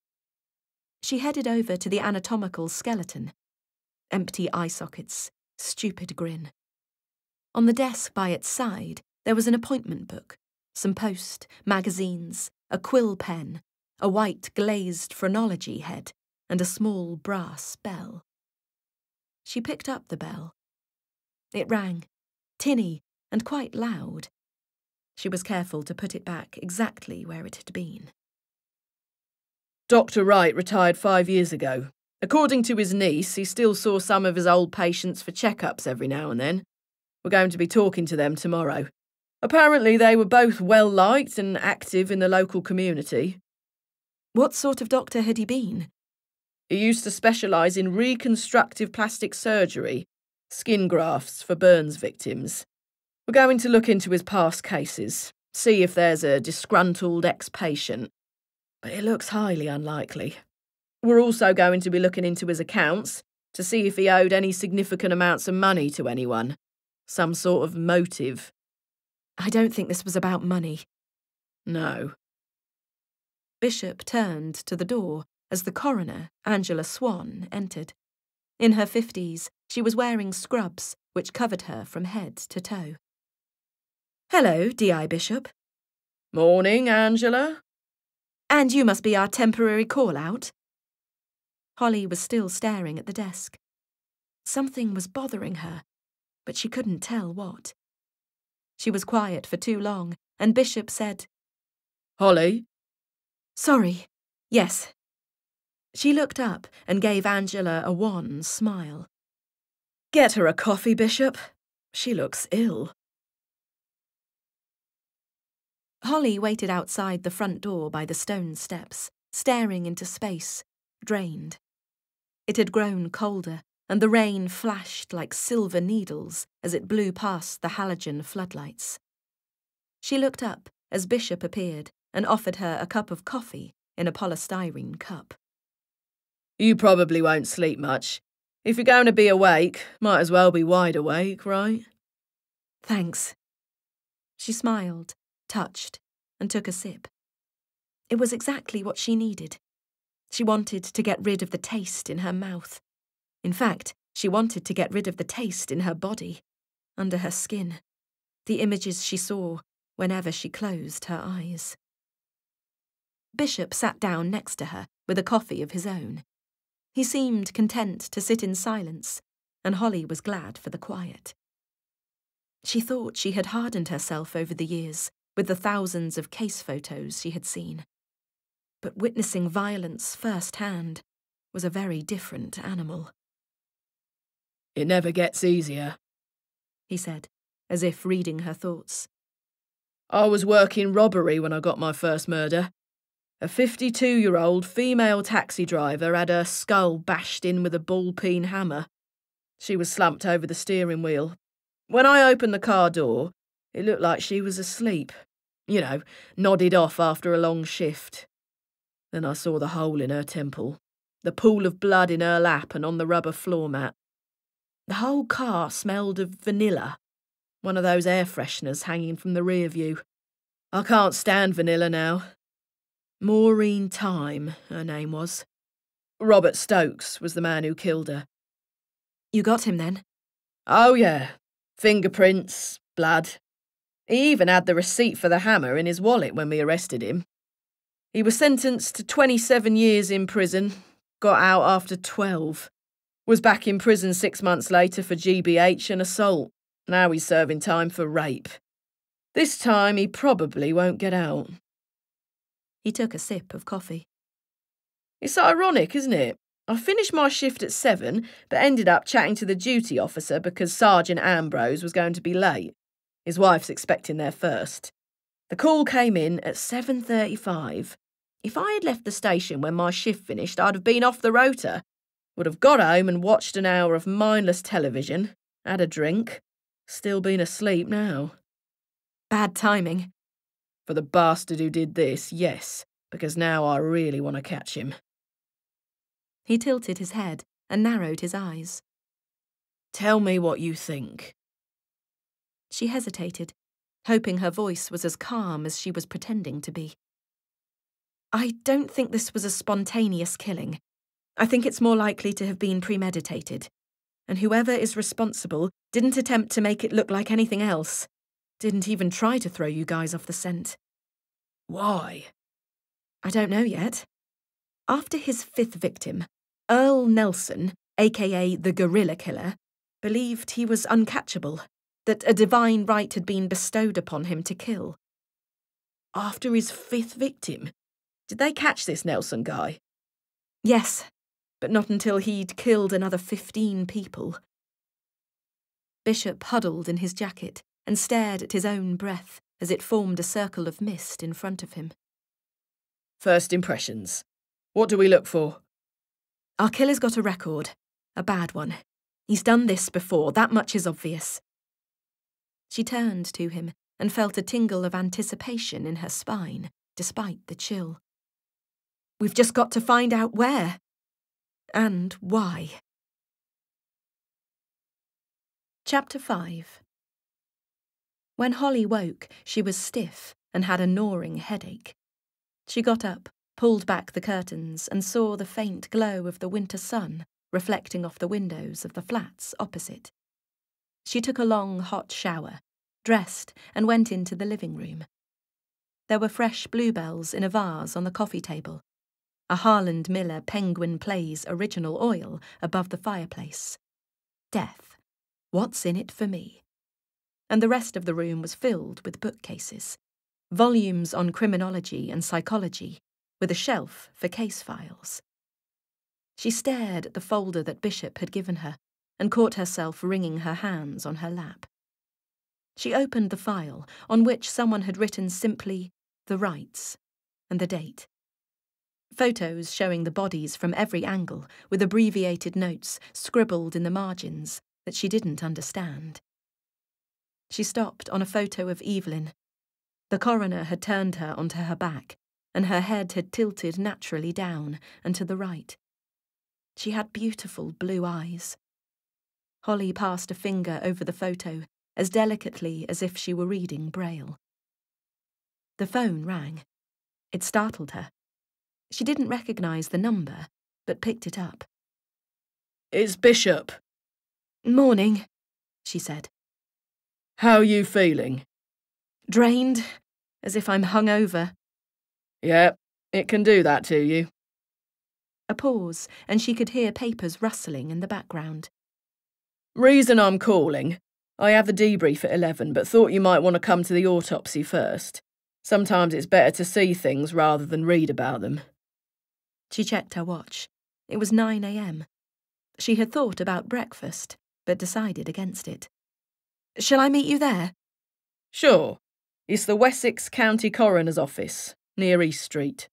Speaker 1: She headed over to the anatomical skeleton. Empty eye sockets, stupid grin. On the desk by its side, there was an appointment book, some post, magazines, a quill pen, a white glazed phrenology head, and a small brass bell. She picked up the bell. It rang, tinny and quite loud. She was careful to put it back exactly where it had been.
Speaker 2: Doctor Wright retired five years ago. According to his niece, he still saw some of his old patients for checkups every now and then. We're going to be talking to them tomorrow. Apparently they were both well-liked and active in the local community.
Speaker 1: What sort of doctor had he been?
Speaker 2: He used to specialise in reconstructive plastic surgery, skin grafts for burns victims. We're going to look into his past cases, see if there's a disgruntled ex-patient, but it looks highly unlikely. We're also going to be looking into his accounts to see if he owed any significant amounts of money to anyone, some sort of motive.
Speaker 1: I don't think this was about money.
Speaker 2: No.
Speaker 1: Bishop turned to the door as the coroner, Angela Swan, entered. In her fifties, she was wearing scrubs which covered her from head to toe. Hello, D I Bishop.
Speaker 2: Morning, Angela.
Speaker 1: And you must be our temporary call-out? Holly was still staring at the desk. Something was bothering her, but she couldn't tell what. She was quiet for too long, and Bishop said,
Speaker 2: Holly?
Speaker 1: Sorry, yes. She looked up and gave Angela a wan smile.
Speaker 2: Get her a coffee, Bishop. She looks ill.
Speaker 1: Holly waited outside the front door by the stone steps, staring into space, drained. It had grown colder, and the rain flashed like silver needles as it blew past the halogen floodlights. She looked up as Bishop appeared and offered her a cup of coffee in a polystyrene cup.
Speaker 2: You probably won't sleep much. If you're going to be awake, might as well be wide awake, right?
Speaker 1: Thanks. She smiled, touched, and took a sip. It was exactly what she needed. She wanted to get rid of the taste in her mouth. In fact, she wanted to get rid of the taste in her body, under her skin, the images she saw whenever she closed her eyes. Bishop sat down next to her with a coffee of his own. He seemed content to sit in silence, and Holly was glad for the quiet. She thought she had hardened herself over the years with the thousands of case photos she had seen. But witnessing violence firsthand was a very different animal.
Speaker 2: It never gets easier,
Speaker 1: he said, as if reading her thoughts.
Speaker 2: I was working robbery when I got my first murder. A fifty-two-year-old female taxi driver had her skull bashed in with a ball-peen hammer. She was slumped over the steering wheel. When I opened the car door, it looked like she was asleep. You know, nodded off after a long shift. Then I saw the hole in her temple, the pool of blood in her lap and on the rubber floor mat. The whole car smelled of vanilla, one of those air fresheners hanging from the rear view. I can't stand vanilla now. Maureen Time, her name was. Robert Stokes was the man who killed her.
Speaker 1: You got him then?
Speaker 2: Oh, yeah. Fingerprints, blood. He even had the receipt for the hammer in his wallet when we arrested him. He was sentenced to twenty-seven years in prison, got out after twelve. Was back in prison six months later for G B H and assault. Now he's serving time for rape. This time he probably won't get out.
Speaker 1: He took a sip of coffee.
Speaker 2: It's ironic, isn't it? I finished my shift at seven, but ended up chatting to the duty officer because Sergeant Ambrose was going to be late. His wife's expecting there first. The call came in at seven thirty-five. If I had left the station when my shift finished, I'd have been off the rota. Would have got home and watched an hour of mindless television, had a drink. Still been asleep now.
Speaker 1: Bad timing.
Speaker 2: For the bastard who did this, yes, because now I really want to catch him.
Speaker 1: He tilted his head and narrowed his eyes.
Speaker 2: Tell me what you think.
Speaker 1: She hesitated, hoping her voice was as calm as she was pretending to be. I don't think this was a spontaneous killing. I think it's more likely to have been premeditated. And whoever is responsible didn't attempt to make it look like anything else. Didn't even try to throw you guys off the scent.
Speaker 2: Why?
Speaker 1: I don't know yet. After his fifth victim, Earl Nelson, aka the Gorilla Killer, believed he was uncatchable, that a divine right had been bestowed upon him to kill.
Speaker 2: After his fifth victim? Did they catch this Nelson guy?
Speaker 1: Yes, but not until he'd killed another fifteen people. Bishop huddled in his jacket and stared at his own breath as it formed a circle of mist in front of him.
Speaker 2: First impressions. What do we look for?
Speaker 1: Our killer's got a record. A bad one. He's done this before, that much is obvious. She turned to him and felt a tingle of anticipation in her spine, despite the chill. We've just got to find out where. And why. Chapter five. When Holly woke, she was stiff and had a gnawing headache. She got up, pulled back the curtains, and saw the faint glow of the winter sun reflecting off the windows of the flats opposite. She took a long, hot shower, dressed, and went into the living room. There were fresh bluebells in a vase on the coffee table. A Harland Miller Penguin Plays original oil above the fireplace. Death. What's in it for me? And the rest of the room was filled with bookcases. Volumes on criminology and psychology, with a shelf for case files. She stared at the folder that Bishop had given her and caught herself wringing her hands on her lap. She opened the file, on which someone had written simply, "The Rights," and the date. Photos showing the bodies from every angle, with abbreviated notes scribbled in the margins that she didn't understand. She stopped on a photo of Evelyn. The coroner had turned her onto her back, and her head had tilted naturally down and to the right. She had beautiful blue eyes. Holly passed a finger over the photo, as delicately as if she were reading Braille. The phone rang. It startled her. She didn't recognise the number, but picked it up.
Speaker 2: "It's Bishop."
Speaker 1: "Morning," she said.
Speaker 2: "How are you feeling?"
Speaker 1: "Drained, as if I'm hungover."
Speaker 2: "Yep, it can do that to you."
Speaker 1: A pause, and she could hear papers rustling in the background.
Speaker 2: "Reason I'm calling. I have the debrief at eleven, but thought you might want to come to the autopsy first. Sometimes it's better to see things rather than read about them."
Speaker 1: She checked her watch. It was nine a m. She had thought about breakfast, but decided against it. "Shall I meet you there?"
Speaker 2: "Sure. It's the Wessex County Coroner's Office, near East Street."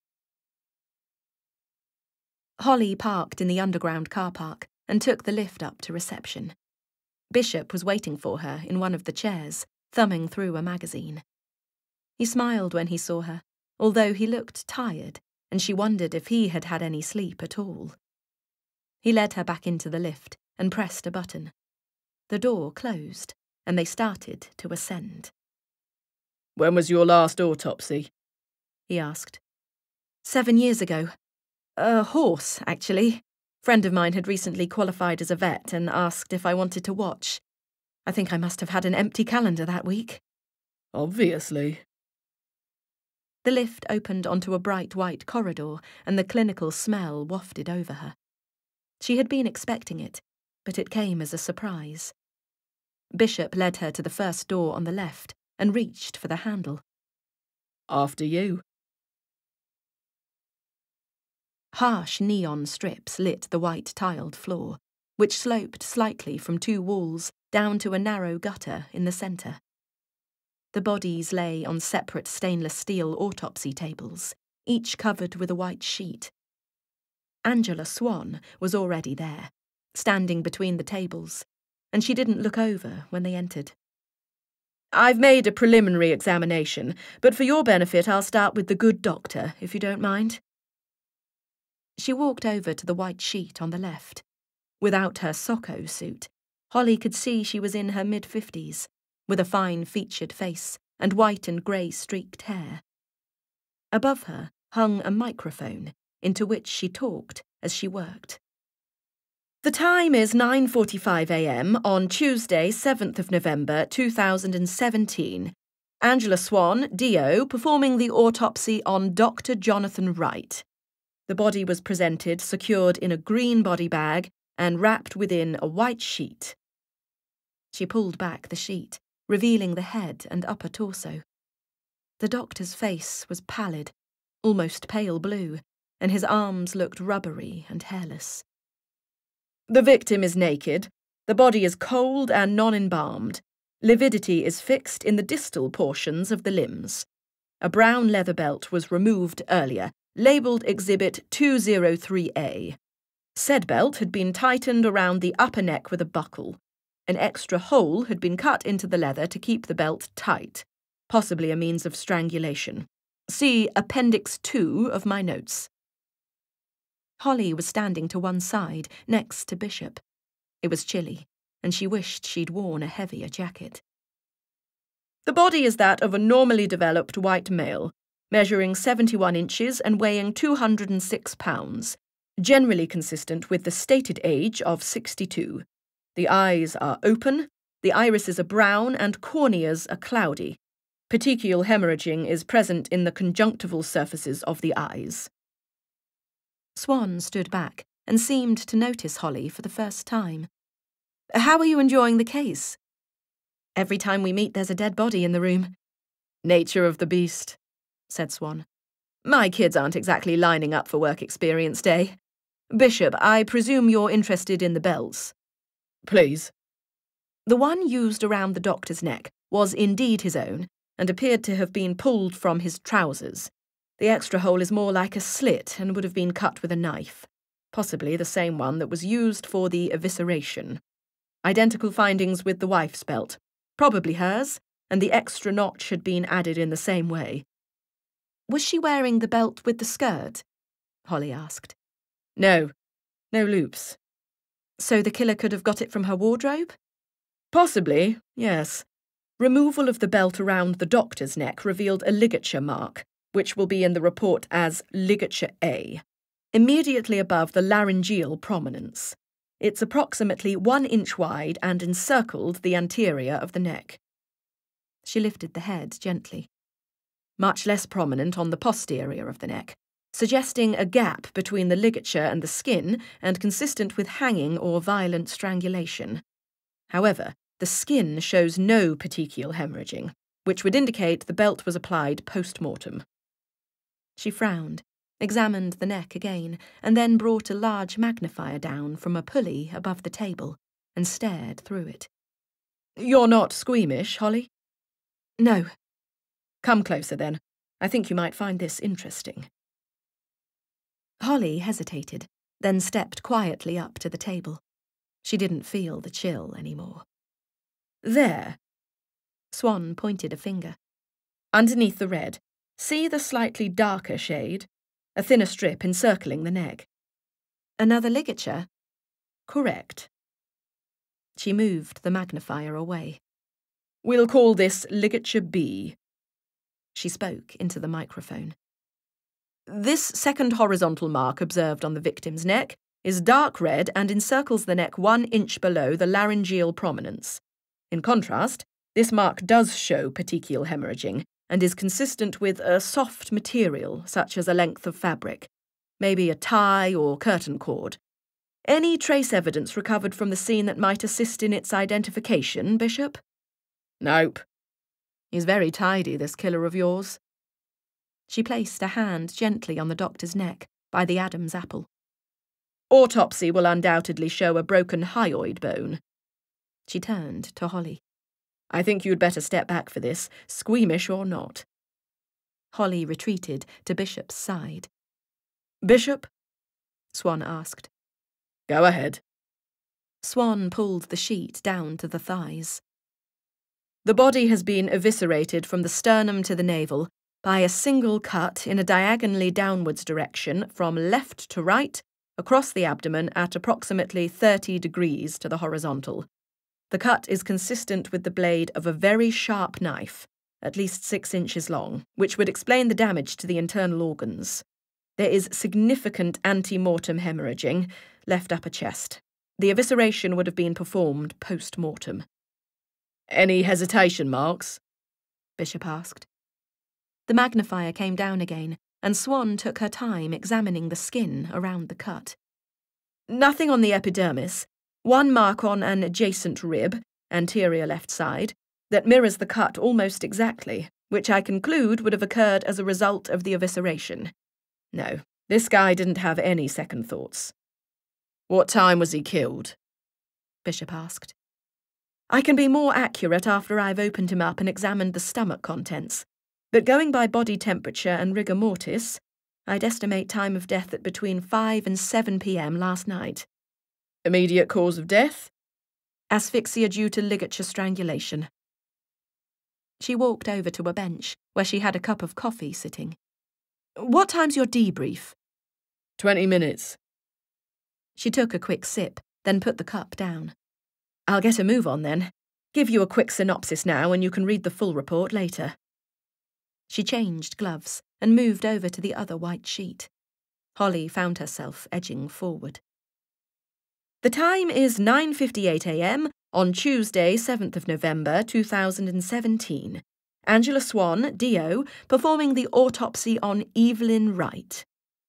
Speaker 1: Holly parked in the underground car park and took the lift up to reception. Bishop was waiting for her in one of the chairs, thumbing through a magazine. He smiled when he saw her, although he looked tired, and she wondered if he had had any sleep at all. He led her back into the lift and pressed a button. The door closed, and they started to ascend.
Speaker 2: "When was your last autopsy?"
Speaker 1: he asked. Seven years ago. A horse, actually. Friend of mine had recently qualified as a vet and asked if I wanted to watch. I think I must have had an empty calendar that week.
Speaker 2: "Obviously."
Speaker 1: The lift opened onto a bright white corridor, and the clinical smell wafted over her. She had been expecting it, but it came as a surprise. Bishop led her to the first door on the left and reached for the handle.
Speaker 2: "After you."
Speaker 1: Harsh neon strips lit the white-tiled floor, which sloped slightly from two walls down to a narrow gutter in the centre. The bodies lay on separate stainless steel autopsy tables, each covered with a white sheet. Angela Swan was already there, standing between the tables, and she didn't look over when they entered. "I've made a preliminary examination, but for your benefit I'll start with the good doctor, if you don't mind." She walked over to the white sheet on the left. Without her Socko suit, Holly could see she was in her mid-fifties, with a fine-featured face and white and grey streaked hair. Above her hung a microphone, into which she talked as she worked. "The time is nine forty-five a m on Tuesday, seventh of November, two thousand seventeen. Angela Swan, D O, performing the autopsy on Doctor Jonathan Wright. The body was presented secured in a green body bag and wrapped within a white sheet." She pulled back the sheet, revealing the head and upper torso. The doctor's face was pallid, almost pale blue, and his arms looked rubbery and hairless. "The victim is naked. The body is cold and non-embalmed. Lividity is fixed in the distal portions of the limbs. A brown leather belt was removed earlier, labelled Exhibit two oh three A. Said belt had been tightened around the upper neck with a buckle. An extra hole had been cut into the leather to keep the belt tight, possibly a means of strangulation. See Appendix two of my notes." Holly was standing to one side, next to Bishop. It was chilly, and she wished she'd worn a heavier jacket. "The body is that of a normally developed white male, measuring seventy-one inches and weighing two hundred six pounds, generally consistent with the stated age of sixty-two. The eyes are open, the irises are brown, and corneas are cloudy.
Speaker 2: Petechial hemorrhaging is present in the conjunctival surfaces of the eyes.
Speaker 1: Swan stood back and seemed to notice Holly for the first time. How are you enjoying the case? Every time we meet, there's a dead body in the room.
Speaker 2: Nature of the beast, said Swan. My kids aren't exactly lining up for work experience day. Bishop, I presume you're interested in the belts. Please.
Speaker 1: The one used around the doctor's neck was indeed his own, and appeared to have been pulled from his trousers. The extra hole is more like a slit and would have been cut with a knife, possibly the same one that was used for the evisceration. Identical findings with the wife's belt, probably hers, and the extra notch had been added in the same way. Was she wearing the belt with the skirt? Holly asked.
Speaker 2: No, no loops.
Speaker 1: So the killer could have got it from her wardrobe?
Speaker 2: Possibly, yes. Removal of the belt around the doctor's neck revealed a ligature mark, which will be in the report as ligature A, immediately above the laryngeal prominence. It's approximately one inch wide and encircled the anterior of the neck. She lifted the head gently. Much less prominent on the posterior of the neck, suggesting a gap between the ligature and the skin and consistent with hanging or violent strangulation. However, the skin shows no petechial hemorrhaging, which would indicate the belt was applied post-mortem. She frowned, examined the neck again, and then brought a large magnifier down from a pulley above the table and stared through it. You're not squeamish, Holly?
Speaker 1: No.
Speaker 2: Come closer, then. I think you might find this interesting.
Speaker 1: Holly hesitated, then stepped quietly up to the table. She didn't feel the chill anymore.
Speaker 2: There.
Speaker 1: Swan pointed a finger.
Speaker 2: Underneath the red, see the slightly darker shade? A thinner strip encircling the neck.
Speaker 1: Another ligature?
Speaker 2: Correct.
Speaker 1: She moved the magnifier away.
Speaker 2: We'll call this ligature B.
Speaker 1: She spoke into the microphone.
Speaker 2: This second horizontal mark observed on the victim's neck is dark red and encircles the neck one inch below the laryngeal prominence. In contrast, this mark does show petechial hemorrhaging and is consistent with a soft material, such as a length of fabric, maybe a tie or curtain cord. Any trace evidence recovered from the scene that might assist in its identification, Bishop?
Speaker 1: Nope.
Speaker 2: He's very tidy, this killer of yours.
Speaker 1: She placed a hand gently on the doctor's neck, by the Adam's apple.
Speaker 2: Autopsy will undoubtedly show a broken hyoid bone.
Speaker 1: She turned to Holly.
Speaker 2: I think you'd better step back for this, squeamish or not.
Speaker 1: Holly retreated to Bishop's side.
Speaker 2: Bishop?
Speaker 1: Swan asked.
Speaker 2: Go ahead.
Speaker 1: Swan pulled the sheet down to the thighs.
Speaker 2: The body has been eviscerated from the sternum to the navel by a single cut in a diagonally downwards direction from left to right across the abdomen at approximately thirty degrees to the horizontal. The cut is consistent with the blade of a very sharp knife, at least six inches long, which would explain the damage to the internal organs. There is significant ante-mortem hemorrhaging, left upper chest. The evisceration would have been performed post-mortem. Any hesitation marks? Bishop asked.
Speaker 1: The magnifier came down again, and Swan took her time examining the skin around the cut.
Speaker 2: Nothing on the epidermis. One mark on an adjacent rib, anterior left side, that mirrors the cut almost exactly, which I conclude would have occurred as a result of the evisceration. No, this guy didn't have any second thoughts. What time was he killed? Bishop asked. I can be more accurate after I've opened him up and examined the stomach contents, but going by body temperature and rigor mortis, I'd estimate time of death at between five and seven p m last night. Immediate cause of death?
Speaker 1: Asphyxia due to ligature strangulation. She walked over to a bench where she had a cup of coffee sitting. What time's your debrief?
Speaker 2: Twenty minutes.
Speaker 1: She took a quick sip, then put the cup down.
Speaker 2: I'll get a move on then. Give you a quick synopsis now and you can read the full report later.
Speaker 1: She changed gloves and moved over to the other white sheet. Holly found herself edging forward.
Speaker 2: The time is nine fifty-eight a m on Tuesday, seventh of November, two thousand seventeen, Angela Swan, D O, performing the autopsy on Evelyn Wright.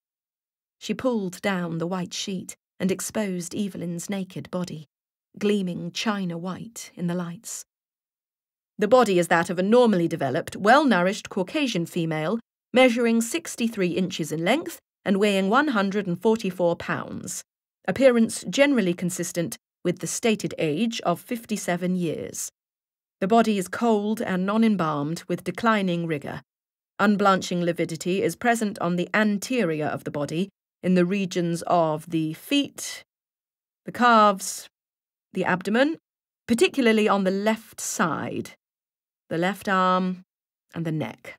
Speaker 2: She pulled down the white sheet and exposed Evelyn's naked body, gleaming china white in the lights. The body is that of a normally developed, well-nourished Caucasian female, measuring sixty-three inches in length and weighing one hundred forty-four pounds. Appearance generally consistent with the stated age of fifty-seven years. The body is cold and non-embalmed with declining rigour. Unblanching lividity is present on the anterior of the body, in the regions of the feet, the calves, the abdomen, particularly on the left side, the left arm, and the neck.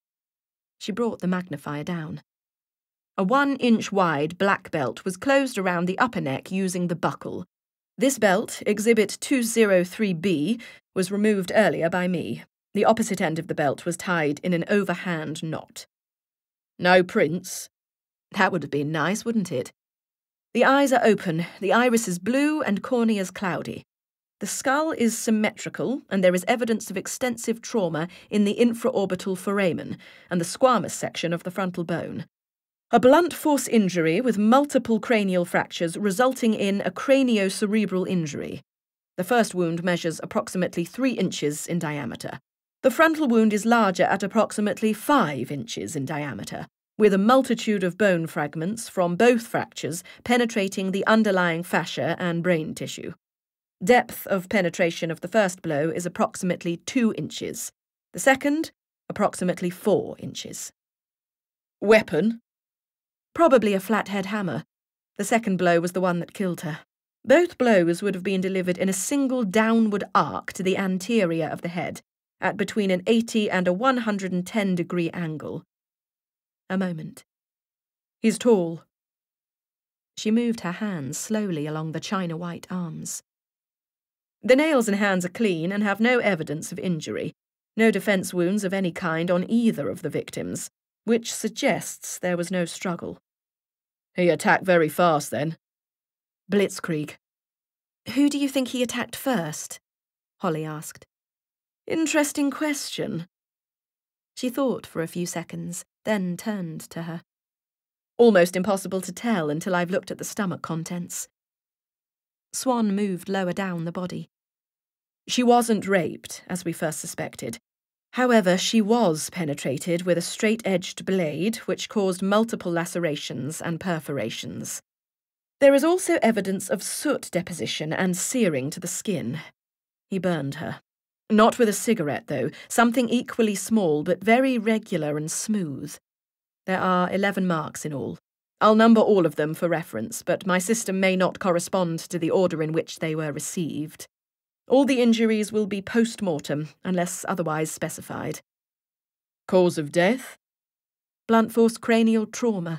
Speaker 2: She brought the magnifier down. A one-inch wide black belt was closed around the upper neck using the buckle. This belt, Exhibit two oh three B, was removed earlier by me. The opposite end of the belt was tied in an overhand knot. No prints. That would have been nice, wouldn't it? The eyes are open, the iris is blue and corneas cloudy. The skull is symmetrical, and there is evidence of extensive trauma in the infraorbital foramen and the squamous section of the frontal bone. A blunt force injury with multiple cranial fractures resulting in a craniocerebral injury. The first wound measures approximately three inches in diameter. The frontal wound is larger at approximately five inches in diameter, with a multitude of bone fragments from both fractures penetrating the underlying fascia and brain tissue. Depth of penetration of the first blow is approximately two inches. The second, approximately four inches. Weapon? Probably a flathead hammer. The second blow was the one that killed her. Both blows would have been delivered in a single downward arc to the anterior of the head, at between an eighty and a one hundred ten degree angle. A moment. He's tall. She moved her hands slowly along the china white arms. The nails and hands are clean and have no evidence of injury, no defence wounds of any kind on either of the victims, which suggests there was no struggle. He attacked very fast, then. Blitzkrieg. Who do you think he attacked first? Holly asked. Interesting question. She thought for a few seconds, then turned to her. Almost impossible to tell until I've looked at the stomach contents. Swan moved lower down the body. She wasn't raped, as we first suspected. However, she was penetrated with a straight-edged blade which caused multiple lacerations and perforations. There is also evidence of soot deposition and searing to the skin. He burned her. Not with a cigarette, though, something equally small but very regular and smooth. There are eleven marks in all. I'll number all of them for reference, but my system may not correspond to the order in which they were received. All the injuries will be post-mortem, unless otherwise specified. Cause of death? Blunt force cranial trauma.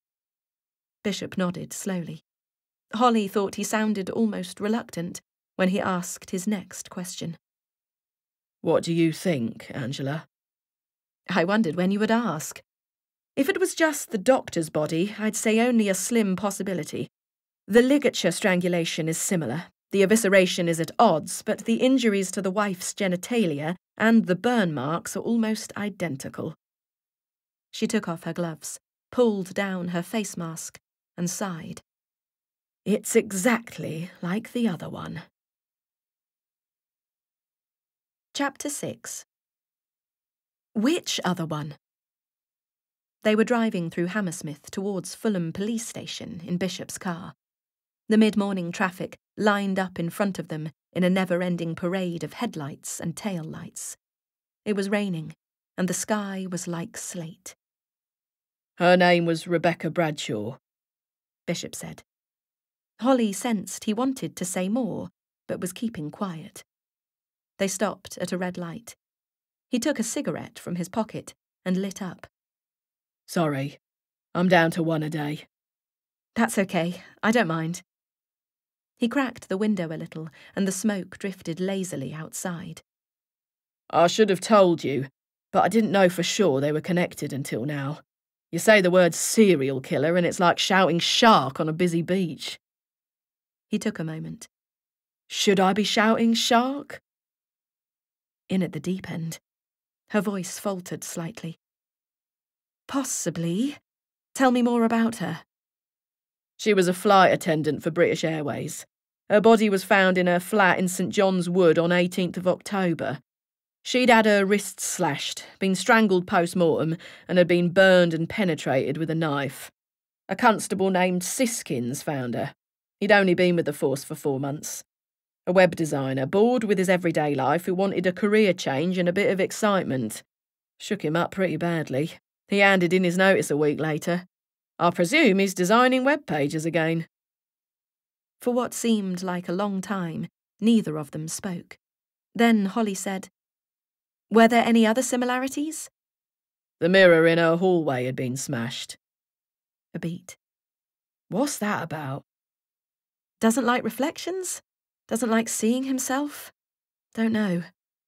Speaker 2: Bishop nodded slowly. Holly thought he sounded almost reluctant when he asked his next question. What do you think, Angela? I wondered when you would ask. If it was just the doctor's body, I'd say only a slim possibility. The ligature strangulation is similar. The evisceration is at odds, but the injuries to the wife's genitalia and the burn marks are almost identical. She took off her gloves, pulled down her face mask, and sighed. It's exactly like the other one. Chapter six. Which other one? They were driving through Hammersmith towards Fulham Police Station in Bishop's car. The mid-morning traffic lined up in front of them in a never-ending parade of headlights and tail lights. It was raining, and the sky was like slate. Her name was Rebecca Bradshaw, Bishop said. Holly sensed he wanted to say more, but was keeping quiet. They stopped at a red light. He took a cigarette from his pocket and lit up. Sorry, I'm down to one a day. That's okay, I don't mind. He cracked the window a little, and the smoke drifted lazily outside. I should have told you, but I didn't know for sure they were connected until now. You say the word serial killer, and it's like shouting shark on a busy beach. He took a moment. Should I be shouting shark? In at the deep end.
Speaker 1: Her voice faltered slightly. Possibly. Tell me more about her.
Speaker 2: She was a flight attendant for British Airways. Her body was found in her flat in St John's Wood on eighteenth of October. She'd had her wrists slashed, been strangled post-mortem, and had been burned and penetrated with a knife. A constable named Siskins found her. He'd only been with the force for four months. A web designer, bored with his everyday life, who wanted a career change and a bit of excitement. Shook him up pretty badly. He handed in his notice a week later. I presume he's designing web pages again.
Speaker 1: For what seemed like a long time, neither of them spoke. Then Holly said, Were there any other similarities?
Speaker 2: The mirror in her hallway had been smashed.
Speaker 1: A beat.
Speaker 2: What's that about?
Speaker 1: Doesn't like reflections? Doesn't like seeing himself? Don't know.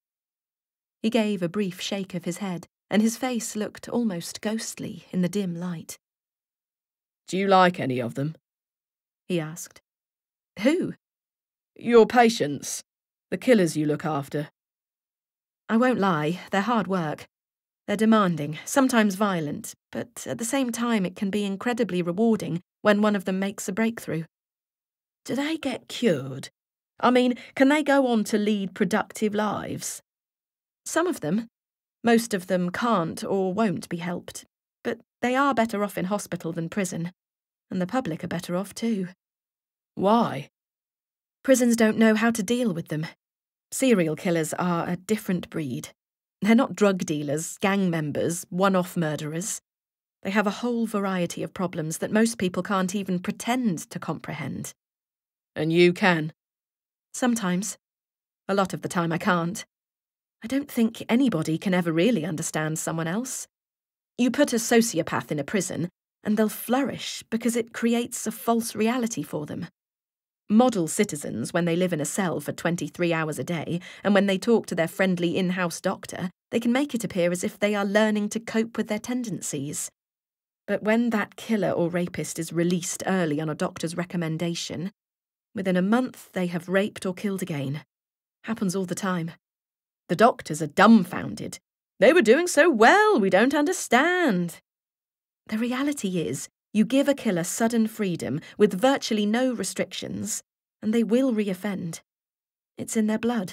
Speaker 1: He gave a brief shake of his head, and his face looked almost ghostly in the dim light.
Speaker 2: Do you like any of them?
Speaker 1: He asked. Who?
Speaker 2: Your patients. The killers you look after.
Speaker 1: I won't lie, they're hard work. They're demanding, sometimes violent, but at the same time it can be incredibly rewarding when one of them makes a breakthrough.
Speaker 2: Do they get cured? I mean, can they go on to lead productive lives?
Speaker 1: Some of them. Most of them can't or won't be helped, but they are better off in hospital than prison, and the public are better off too.
Speaker 2: Why?
Speaker 1: Prisons don't know how to deal with them. Serial killers are a different breed. They're not drug dealers, gang members, one-off murderers. They have a whole variety of problems that most people can't even pretend to comprehend.
Speaker 2: And you can?
Speaker 1: Sometimes. A lot of the time I can't. I don't think anybody can ever really understand someone else. You put a sociopath in a prison, and they'll flourish because it creates a false reality for them. Model citizens, when they live in a cell for twenty-three hours a day, and when they talk to their friendly in-house doctor, they can make it appear as if they are learning to cope with their tendencies. But when that killer or rapist is released early on a doctor's recommendation, within a month they have raped or killed again. Happens all the time. The doctors are dumbfounded. They were doing so well, we don't understand. The reality is, you give a killer sudden freedom with virtually no restrictions, and they will reoffend. It's in their blood.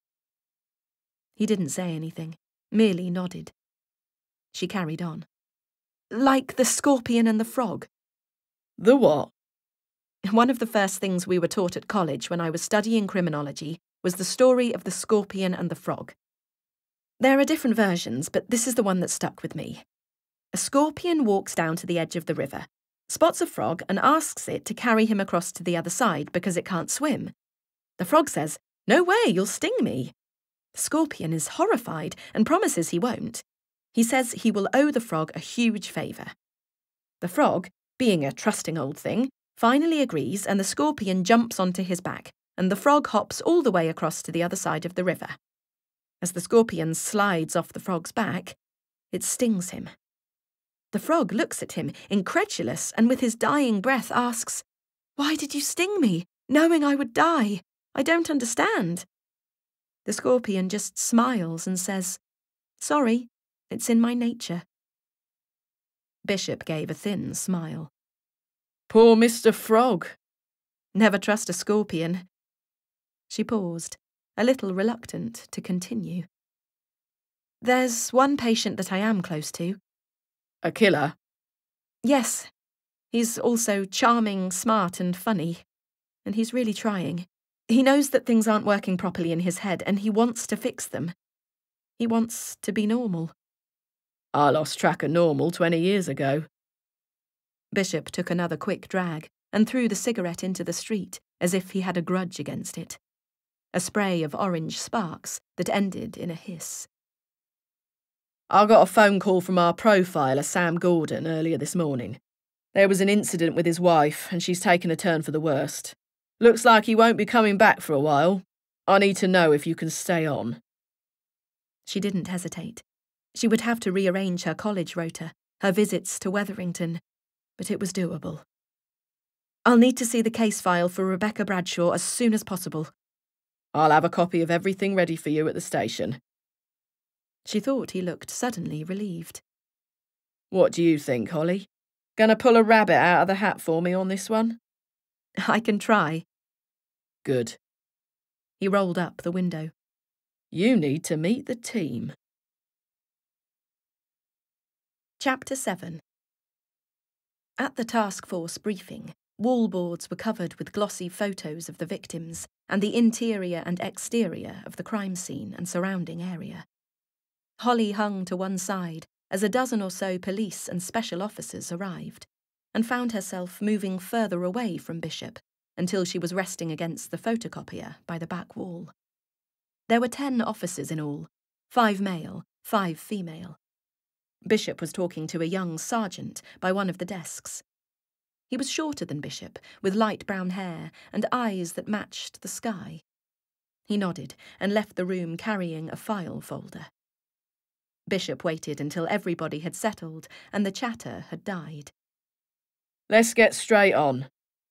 Speaker 1: He didn't say anything, merely nodded. She carried on. Like the scorpion and the frog.
Speaker 2: The what?
Speaker 1: One of the first things we were taught at college when I was studying criminology was the story of the scorpion and the frog. There are different versions, but this is the one that stuck with me. A scorpion walks down to the edge of the river, spots a frog and asks it to carry him across to the other side because it can't swim. The frog says, "No way, you'll sting me." The scorpion is horrified and promises he won't. He says he will owe the frog a huge favour. The frog, being a trusting old thing, finally agrees and the scorpion jumps onto his back, and the frog hops all the way across to the other side of the river. As the scorpion slides off the frog's back, it stings him. The frog looks at him, incredulous, and with his dying breath asks, "Why did you sting me, knowing I would die? I don't understand." The scorpion just smiles and says, "Sorry, it's in my nature." Bishop gave a thin smile.
Speaker 2: Poor Mister Frog.
Speaker 1: Never trust a scorpion. She paused, a little reluctant to continue. There's one patient that I am close to.
Speaker 2: A killer?
Speaker 1: Yes. He's also charming, smart and funny. And he's really trying. He knows that things aren't working properly in his head and he wants to fix them. He wants to be normal.
Speaker 2: I lost track of normal twenty years ago.
Speaker 1: Bishop took another quick drag and threw the cigarette into the street as if he had a grudge against it. A spray of orange sparks that ended in a hiss.
Speaker 2: I got a phone call from our profiler, Sam Gordon, earlier this morning. There was an incident with his wife, and she's taken a turn for the worst. Looks like he won't be coming back for a while. I need to know if you can stay on.
Speaker 1: She didn't hesitate. She would have to rearrange her college rota, her visits to Wetherington, but it was doable. I'll need to see the case file for Rebecca Bradshaw as soon as possible.
Speaker 2: I'll have a copy of everything ready for you at the station.
Speaker 1: She thought he looked suddenly relieved.
Speaker 2: What do you think, Holly? Gonna pull a rabbit out of the hat for me on this one?
Speaker 1: I can try.
Speaker 2: Good.
Speaker 1: He rolled up the window.
Speaker 2: You need to meet the team.
Speaker 1: Chapter seven. At the task force briefing, wallboards were covered with glossy photos of the victims and the interior and exterior of the crime scene and surrounding area. Holly hung to one side as a dozen or so police and special officers arrived, and found herself moving further away from Bishop until she was resting against the photocopier by the back wall. There were ten officers in all, five male, five female. Bishop was talking to a young sergeant by one of the desks. He was shorter than Bishop, with light brown hair and eyes that matched the sky. He nodded and left the room carrying a file folder. Bishop waited until everybody had settled and the chatter had died.
Speaker 2: Let's get straight on.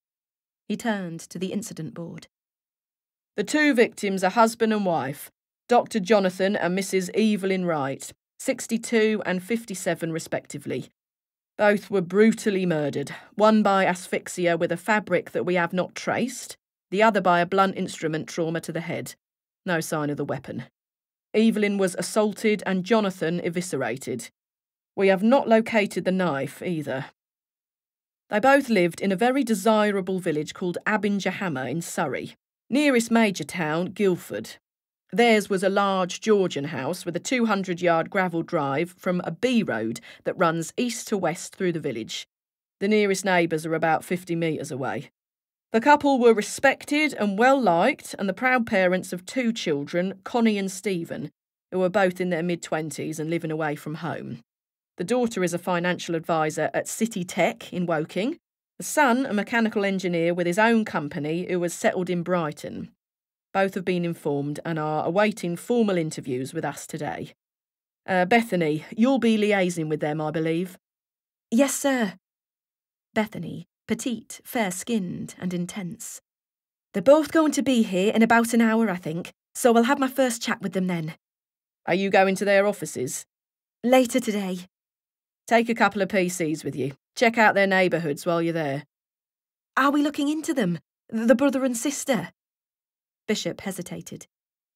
Speaker 1: He turned to the incident board.
Speaker 2: The two victims are husband and wife, Doctor Jonathan and Missus Evelyn Wright, sixty-two and fifty-seven respectively. Both were brutally murdered, one by asphyxia with a fabric that we have not traced, the other by a blunt instrument trauma to the head. No sign of the weapon. Evelyn was assaulted and Jonathan eviscerated. We have not located the knife either. They both lived in a very desirable village called Abinjahammer in Surrey. Nearest major town, Guildford. Theirs was a large Georgian house with a two hundred yard gravel drive from a B road that runs east to west through the village. The nearest neighbours are about fifty metres away. The couple were respected and well liked, and the proud parents of two children, Connie and Stephen, who were both in their mid-twenties and living away from home. The daughter is a financial advisor at City Tech in Woking. The son, a mechanical engineer with his own company who has settled in Brighton. Both have been informed and are awaiting formal interviews with us today. Uh, Bethany, you'll be liaising with them, I believe.
Speaker 1: Yes, sir. Bethany, petite, fair-skinned and intense. They're both going to be here in about an hour, I think, so I'll have my first chat with them then.
Speaker 2: Are you going to their offices?
Speaker 1: Later today.
Speaker 2: Take a couple of P Cs with you. Check out their neighbourhoods while you're there.
Speaker 1: Are we looking into them? The brother and sister? Bishop hesitated.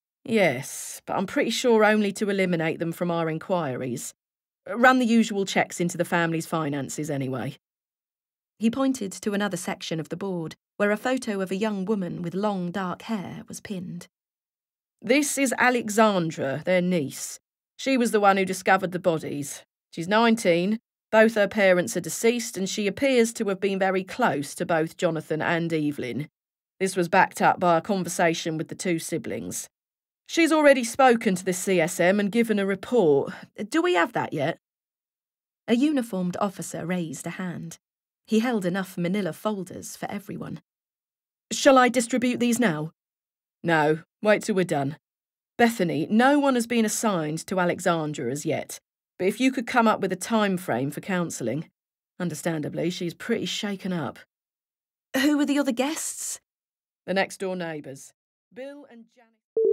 Speaker 2: Yes, but I'm pretty sure only to eliminate them from our inquiries. Run the usual checks into the family's finances anyway.
Speaker 1: He pointed to another section of the board, where a photo of a young woman with long dark hair was pinned.
Speaker 2: This is Alexandra, their niece. She was the one who discovered the bodies. She's nineteen, both her parents are deceased, and she appears to have been very close to both Jonathan and Evelyn. This was backed up by a conversation with the two siblings. She's already spoken to the C S M and given a report. Do we have that yet?
Speaker 1: A uniformed officer raised a hand. He held enough manila folders for everyone.
Speaker 2: Shall I distribute these now? No, wait till we're done. Bethany, no one has been assigned to Alexandra as yet, but if you could come up with a time frame for counselling. Understandably, she's pretty shaken up.
Speaker 1: Who were the other guests?
Speaker 2: The next door neighbours. Bill and Janet.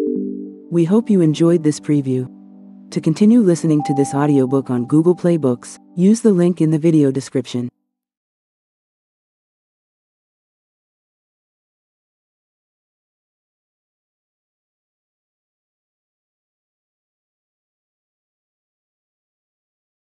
Speaker 3: We hope you enjoyed this preview. To continue listening to this audiobook on Google Play Books, use the link in the video description.